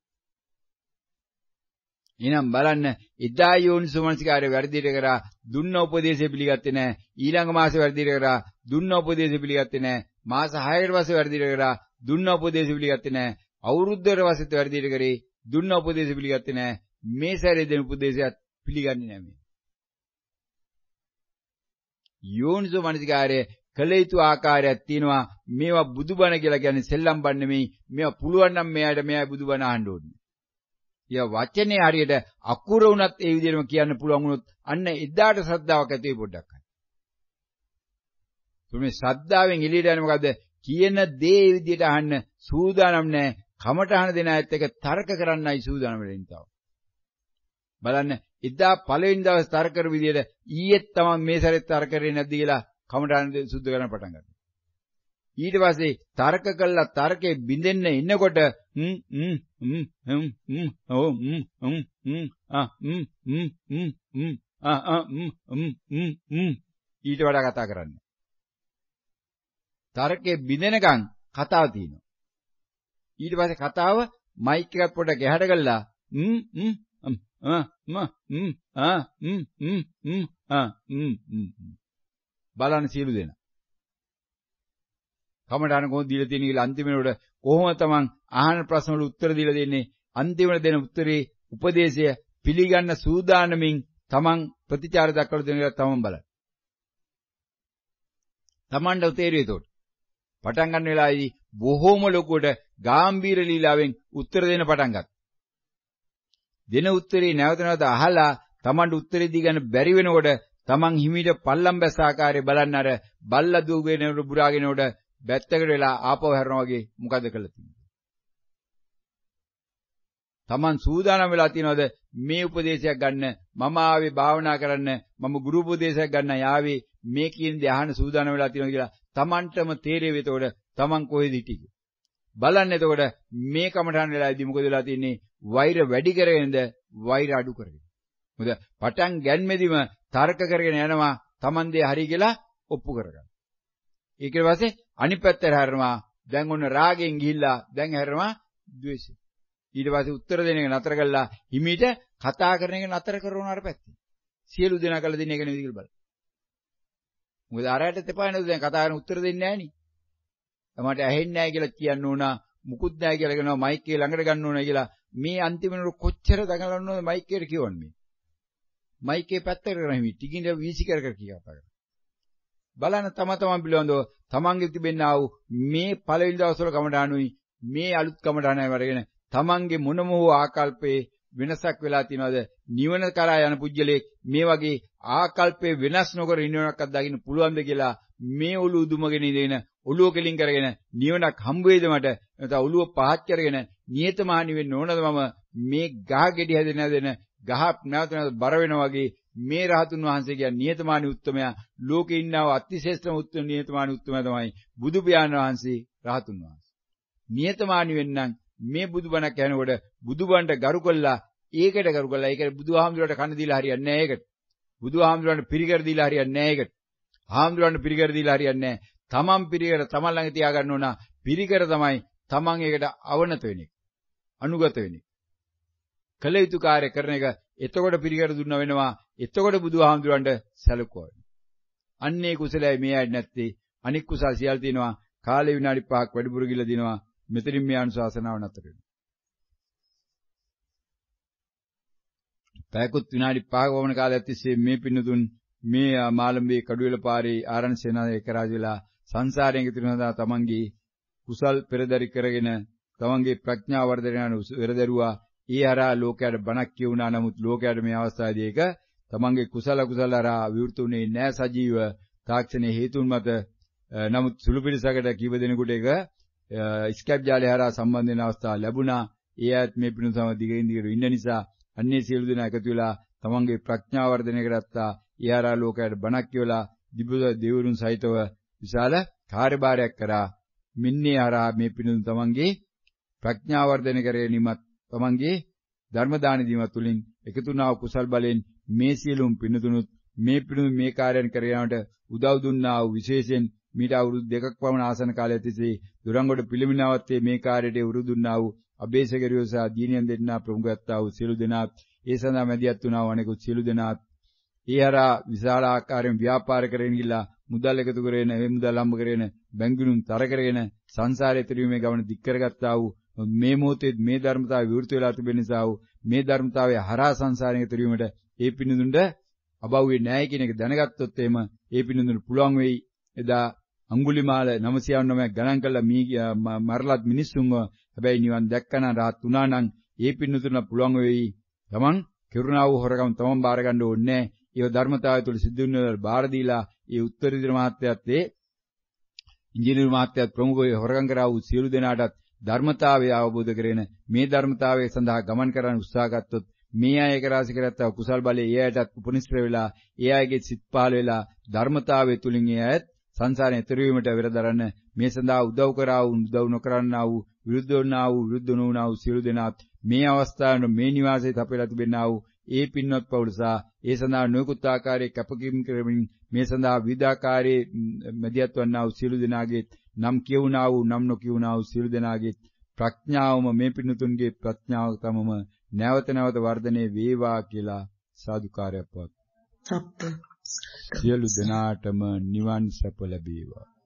Speaker 1: එහෙනම් බලන්න එදා යෝනිසෝ මනසිකාරය වැරදිට කරා දුන්න උපදේශය පිළිගත්තේ නැහැ. ඊළඟ මාසේ වැරදිට කරා දුන්න උපදේශය පිළිගත්තේ නැහැ. මාස හයකට පස්සේ වැරදිට කරා දුන්න උපදේශය පිළිගත්තේ නැහැ. අවුරුද්දකට පස්සෙත් වැරදිට කරේ දුන්න උපදේශය පිළිගත්තේ නැහැ. මේ සැරේ දෙන උපදේශයත් පිළිගන්නේ නැහැ මේ. යෝනිසෝ මනසිකාරය කළ යුතු ආකාරයක් තියෙනවා. මේවා බුදුබණ කියලා කියන්නේ සෙල්ලම් බන් නෙමෙයි. මේවා පුළුවන් නම් මෙයාට මෙයා බුදුබණ අහන්න ඕනේ. ය වචනේ හරියට අකුර වුණත් ඒ විදිහටම කියන්න පුළුවන් වුණොත් අන්න එදාට ශ්‍රද්ධාවක් ඇති වෙයි පොඩ්ඩක්. තුමේ ශ්‍රද්ධාවෙන් එළියට යන්නේ මොකද්ද? කියන දේ ඒ විදිහට අහන්න සූදානම් නැහැ. කමටහන දෙන අයත් එක තර්ක කරන්නයි සූදානම් වෙන්නේ තව. බලන්න එදා පළවෙනි දවස් තර්ක කර විදියට ඊයේත් තමයි මේ සැරේත් තර්ක කරේ නැද්ද කියලා කමඨාන සුද්ධ කරන්න පටන් ගත්තා. ඊට පස්සේ තර්ක කළා තර්කේ බින්දෙන්න ඉන්නකොට හ්ම් හ්ම් හ්ම් හ්ම් හ්ම් ඕ හ්ම් හ්ම් හ්ම් ආ හ්ම් හ්ම් හ්ම් හ්ම් ආ ආ හ්ම් හ්ම් හ්ම් හ්ම් ඊට වඩා කතා කරන්නේ. තර්කේ බින්දෙනකන් කතාව තියෙනවා. ඊට පස්සේ කතාව මයික් එකත් පොඩ්ඩක් එහාට ගල්ලා හ්ම් හ්ම් ආ ම හ්ම් ආ හ්ම් හ්ම් හ්ම් ආ හ්ම් හ්ම් බලන්න සියලු දෙනා කමඩාන කොහොමද දීලා තියෙන්නේ කියලා අන්තිමේට කොහොමද තමන් අහන ප්‍රශ්න වල උත්තර දීලා දෙන්නේ අන්තිමට දෙන උත්තරේ උපදේශය පිළිගන්න සූදානමින් තමන් ප්‍රතිචාර දක්වලා දෙන එක තමන් බලන්න. තමන්ට තේරෙයි එතකොට. පටන් ගන්න වෙලාවේදී බොහෝම ලොකුවට ගැඹීර ලීලාවෙන් උත්තර දෙන්න පටන් ගත්තා. දෙන උත්තරේ නැවත නැවත අහලා තමන්ට උත්තරේ දී ගන්න බැරි වෙනකොට තමන් හිමීට පල්ලම් බැස ආකාරය බලන්න අර බල්ලා දුවගෙනනකොට බුරාගෙනනකොට බැත්තකට වෙලා ආපහු හැරෙනවා වගේ මොකද කළේ තියෙන්නේ. තමන් සූදානම් වෙලා තියනවාද මේ උපදේශයක් ගන්න මම ආවේ භාවනා කරන්න මම ගුරු උපදේශයක් ගන්න යාවේ මේ කියන දේ අහන්න සූදානම් වෙලා තියනවා කියලා තමන්ටම තේරෙවි. එතකොට තමන් කොහෙද හිටියේ බලන්න. එතකොට මේ කමඨාන් වෙලාවේදී මොකද වෙලා තියෙන්නේ? වෛර වැඩි කරගෙනද වෛර අඩු කරගෙන. මොකද පටන් ගැන්මෙදිම තර්ක කරගෙන යනවා තමන් දේ හරි කියලා ඔප්පු කරගන්න. ඊට පස්සේ අනිත් පැත්තට හැරෙනවා. දැන් ඔන්න රාගෙන් ගිහිල්ලා දැන් හැරෙනවා ද්වේෂය. ඊට පස්සේ උත්තර දෙන එක නතර කළා හිමීට කතා කරන එක නතර කරනවා අර පැත්තේ. සියලු දෙනා කළ දෙන එක නෙවෙයි කියලා බලන්න. මොකද අරයට තෙපා නේද දැන් කතා කරන උත්තර දෙන්නේ නැහැ නේ. මට ඇහෙන්නේ නැහැ කියලා කියන්න ඕන, මුකුත් නැහැ කියලා කියනවා, මයික් එක ළඟට ගන්න ඕන කියලා. මේ අන්තිමනොට කොච්චර දඟලන්න ඕනද මයික් එකට කියවන්නේ. මයික් එකේ පැත්තකට කරගෙන හිමි ටිකින් වීසි කර කර කියනවා කතා කරා. බලන්න තම තමන් පිළිබඳව තමන්ගේ තිබෙන ආ වූ මේ පළවෙනි දවස්වල කමඩානුයි මේ අලුත් කමඩානයි වරගෙන තමන්ගේ මොන මොහො ආකල්පේ වෙනසක් වෙලා තියෙනවද? නිවන කරා යන පුජ්‍යලේ මේ වගේ ආකල්පේ වෙනස් නොකර නිවනක් අත්දකින්න පුළුවන්ද කියලා මේ ඔළුව උදුමගෙන ඉඳගෙන ඔළුව කෙලින් කරගෙන නිවනක් හම්බ වෙයිද මට? නැත්නම් ඔළුව පහත් කරගෙන නියතමානී වෙන්න ඕනද මම? මේ ගහ ගෙඩි හැදෙන හැදෙන ගහ නැවත නැවත බර වෙනවා වගේ මේ රහතුන් වහන්සේ කියන නියතමානී උත්තමයා ලෝකේ ඉන්නව අතිශේෂ්ඨම උත්තම නියතමානී උත්තමයා තමයි බුදු පියාණන් වහන්සේ රහතුන් වහන්සේ. නියතමානී වෙන්නම් මේ බුදුබණක් කියනකොට බුදුබණට ගරු කළා ඒකට ගරු කළා ඒකට බුදුහාමුදුරන්ට කන දීලා හරියන්නේ නැහැ ඒකට. බුදුහාමුදුරන්ට පිරිකර දීලා හරියන්නේ නැහැ ඒකට. හාමුදුරන්ට පිරිකර දීලා හරියන්නේ නැහැ. තමන් පිරිකර තමන් ළඟ තියාගන්න ඕන. පිරිකර තමයි තමන් ඒකට අවනත වෙන එක. අනුගත වෙන එක. කළ යුතු කාර්ය කරන එක. එතකොට පිරිකර දුන්න වෙනවා. එතකොට බුදුහාමුදුරන්ට සැලකුවා වෙනවා. අන්නේ කුසලයි මේ ඇයි නැත්තේ. අනික් කුසල් සියල්ල තියෙනවා. කාලේ විනාඩි පහක් වැඩිපුර ගිල දිනවා. මෙතනින් මේ අනුශාසනාව නතර වෙනවා. පැයකුත් විනාඩි පහක වමන කාලයක් තිස්සේ මේ පින්නතුන් මේ මාළඹේ කඩුවෙල පාරේ ආරණ්‍ය සේනාවේ එකරාජ වෙලා සංසාරයෙන් ඉතිරෙනවා තමන්ගේ කුසල් පෙරදරි කරගෙන තමන්ගේ ප්‍රඥාව වර්ධනය කරන පෙරදරුවා ඒ හරහා ලෝකයට බණක් කියුණා. නමුත් ලෝකයට මේ අවස්ථාවේදී ඒක තමන්ගේ කුසල කුසල හරහා විවෘතුුනේ නැහැ සජීව තාක්ෂණයේ හේතුන් මත. නමුත් සුළු පිළිසකට කීව දෙනෙකුට ඒක ස්කැප් ජාලය හරහා සම්බන්ධ වෙන අවස්ථාව ලැබුණා. ඒ ඇත් මේ පිණුසම දිගින් දිගට ඉන්න නිසා අන්නේ සියලු දෙනා එකතු වෙලා තමන්ගේ ප්‍රඥාව වර්ධනය කරත්තා. ඒ හරහා ලෝකයට බණක් කියවලා දිබ්බ දෙවිවරුන් සහිතව විශාල කාර්යභාරයක් කරා. මින්නේ හරහා මේ පිණුසම තමන්ගේ ප්‍රඥාව වර්ධනය කරගැනීමත් තමන්ගේ ධර්ම දාන දීමත් තුළින් එකතු වුණා කුසල් බලෙන් මේ සියලුම පිණුතුනුත් මේ පිණුසම මේ කාර්යයන් කරගෙන උදව් දුන්නා වූ විශේෂයෙන් මීට අවුරුදු දෙකක් පමණ ආසන කාලයක් තිස්සේ දුරංගොඩ පිළිමිනාවත්තේ මේ කාර්යයට උරු දුන්නා වූ අබේසගරියෝ සහ දීනියන් දෙන්නා ප්‍රමුඛත්තා වූ සියලු දෙනාත් ඒ සඳහා මැදිහත් වුණා වූ අනෙකුත් සියලු දෙනාත් ඒ හරහා විශාල ආකාරයෙන් ව්‍යාපාර කරගෙන ගිහිල්ලා මුදල් එකතු කරගෙන ඒ මුදල් හම්බ කරගෙන බැංකුවලින් තර කරගෙන සංසාරේ ඉතිරීමේ ගමන දික් කරගත්තා වූ මේ මොහොතේ මේ ධර්මතාවය විවෘත වෙලා තිබෙන නිසා වූ මේ ධර්මතාවය හරහා සංසාරයෙන් ඉතිරීමට ඒ පිණුදුන්ට අබව්වේ නැහැ කියන එක දැනගත්තොත් එහෙම ඒ පිණුදුන්ට පුළුවන් වෙයි. එදා අඟුලිමාල නවසිය නවය ගණන් කළා මී මරලත් මිනිස්සුන්ව හැබැයි නිවන් දැක්කන රාත් උනා නම් ඒ පින්නතුන පුළුවන් වෙයි. තමන් කරුණා වූ හොරගම් තමන් බාර ගන්න ඕනේ. ඒ ධර්මතාවය තුළ සිද්ධ වෙන බාර දීලා ඒ උත්තරීතර මහත්යත් ඒ ඉංජිනේරු මහත්යත් ප්‍රමුඛව හොරගම් කරා වූ සියලු දෙනාටත් ධර්මතාවය අවබෝධ කරගෙන මේ ධර්මතාවය සඳහා ගමන් කරන්න උත්සාහ ගත්තොත් මේ අය එක රාශි කරත්තා කුසල් බලයේ ඒ අයටත් උපනිශ්‍ර වෙලා ඒ අයගේ සිත් පහළ වෙලා ධර්මතාවය තුලින් ඒ අයත් සංසාරයෙන් ඈතර වීමට වෙරදරන මේ සඳහා උදව් කරා වූ උදව් නොකරන්නා වූ විරුද්ධ වුණා වූ විරුද්ධ නොවුණා වූ සියලු දෙනාත් මේ අවස්ථාවේ මේ නිවාසයේ තපෙලා තිබෙනා වූ ඒ පින්වත් පවුලසා ඒ සඳහා නොයෙකුත් ආකාරයේ කැපකිරීම කරමින් මේ සඳහා විවිධාකාරයේ මැදිහත් වන්නා වූ සියලු දෙනාගේ නම් කියුණා වූ නම් නොකියුණා වූ සියලු දෙනාගේ ප්‍රඥාවම මේ පින්තුන්ගේ ප්‍රඥාව තමම නැවත නැවත වර්ධනය වේවා කියලා සාදුකාරයක් පවත්.
Speaker 2: සත්‍ය.
Speaker 1: සියලු දෙනාටම නිවන් සැප ලැබේවා.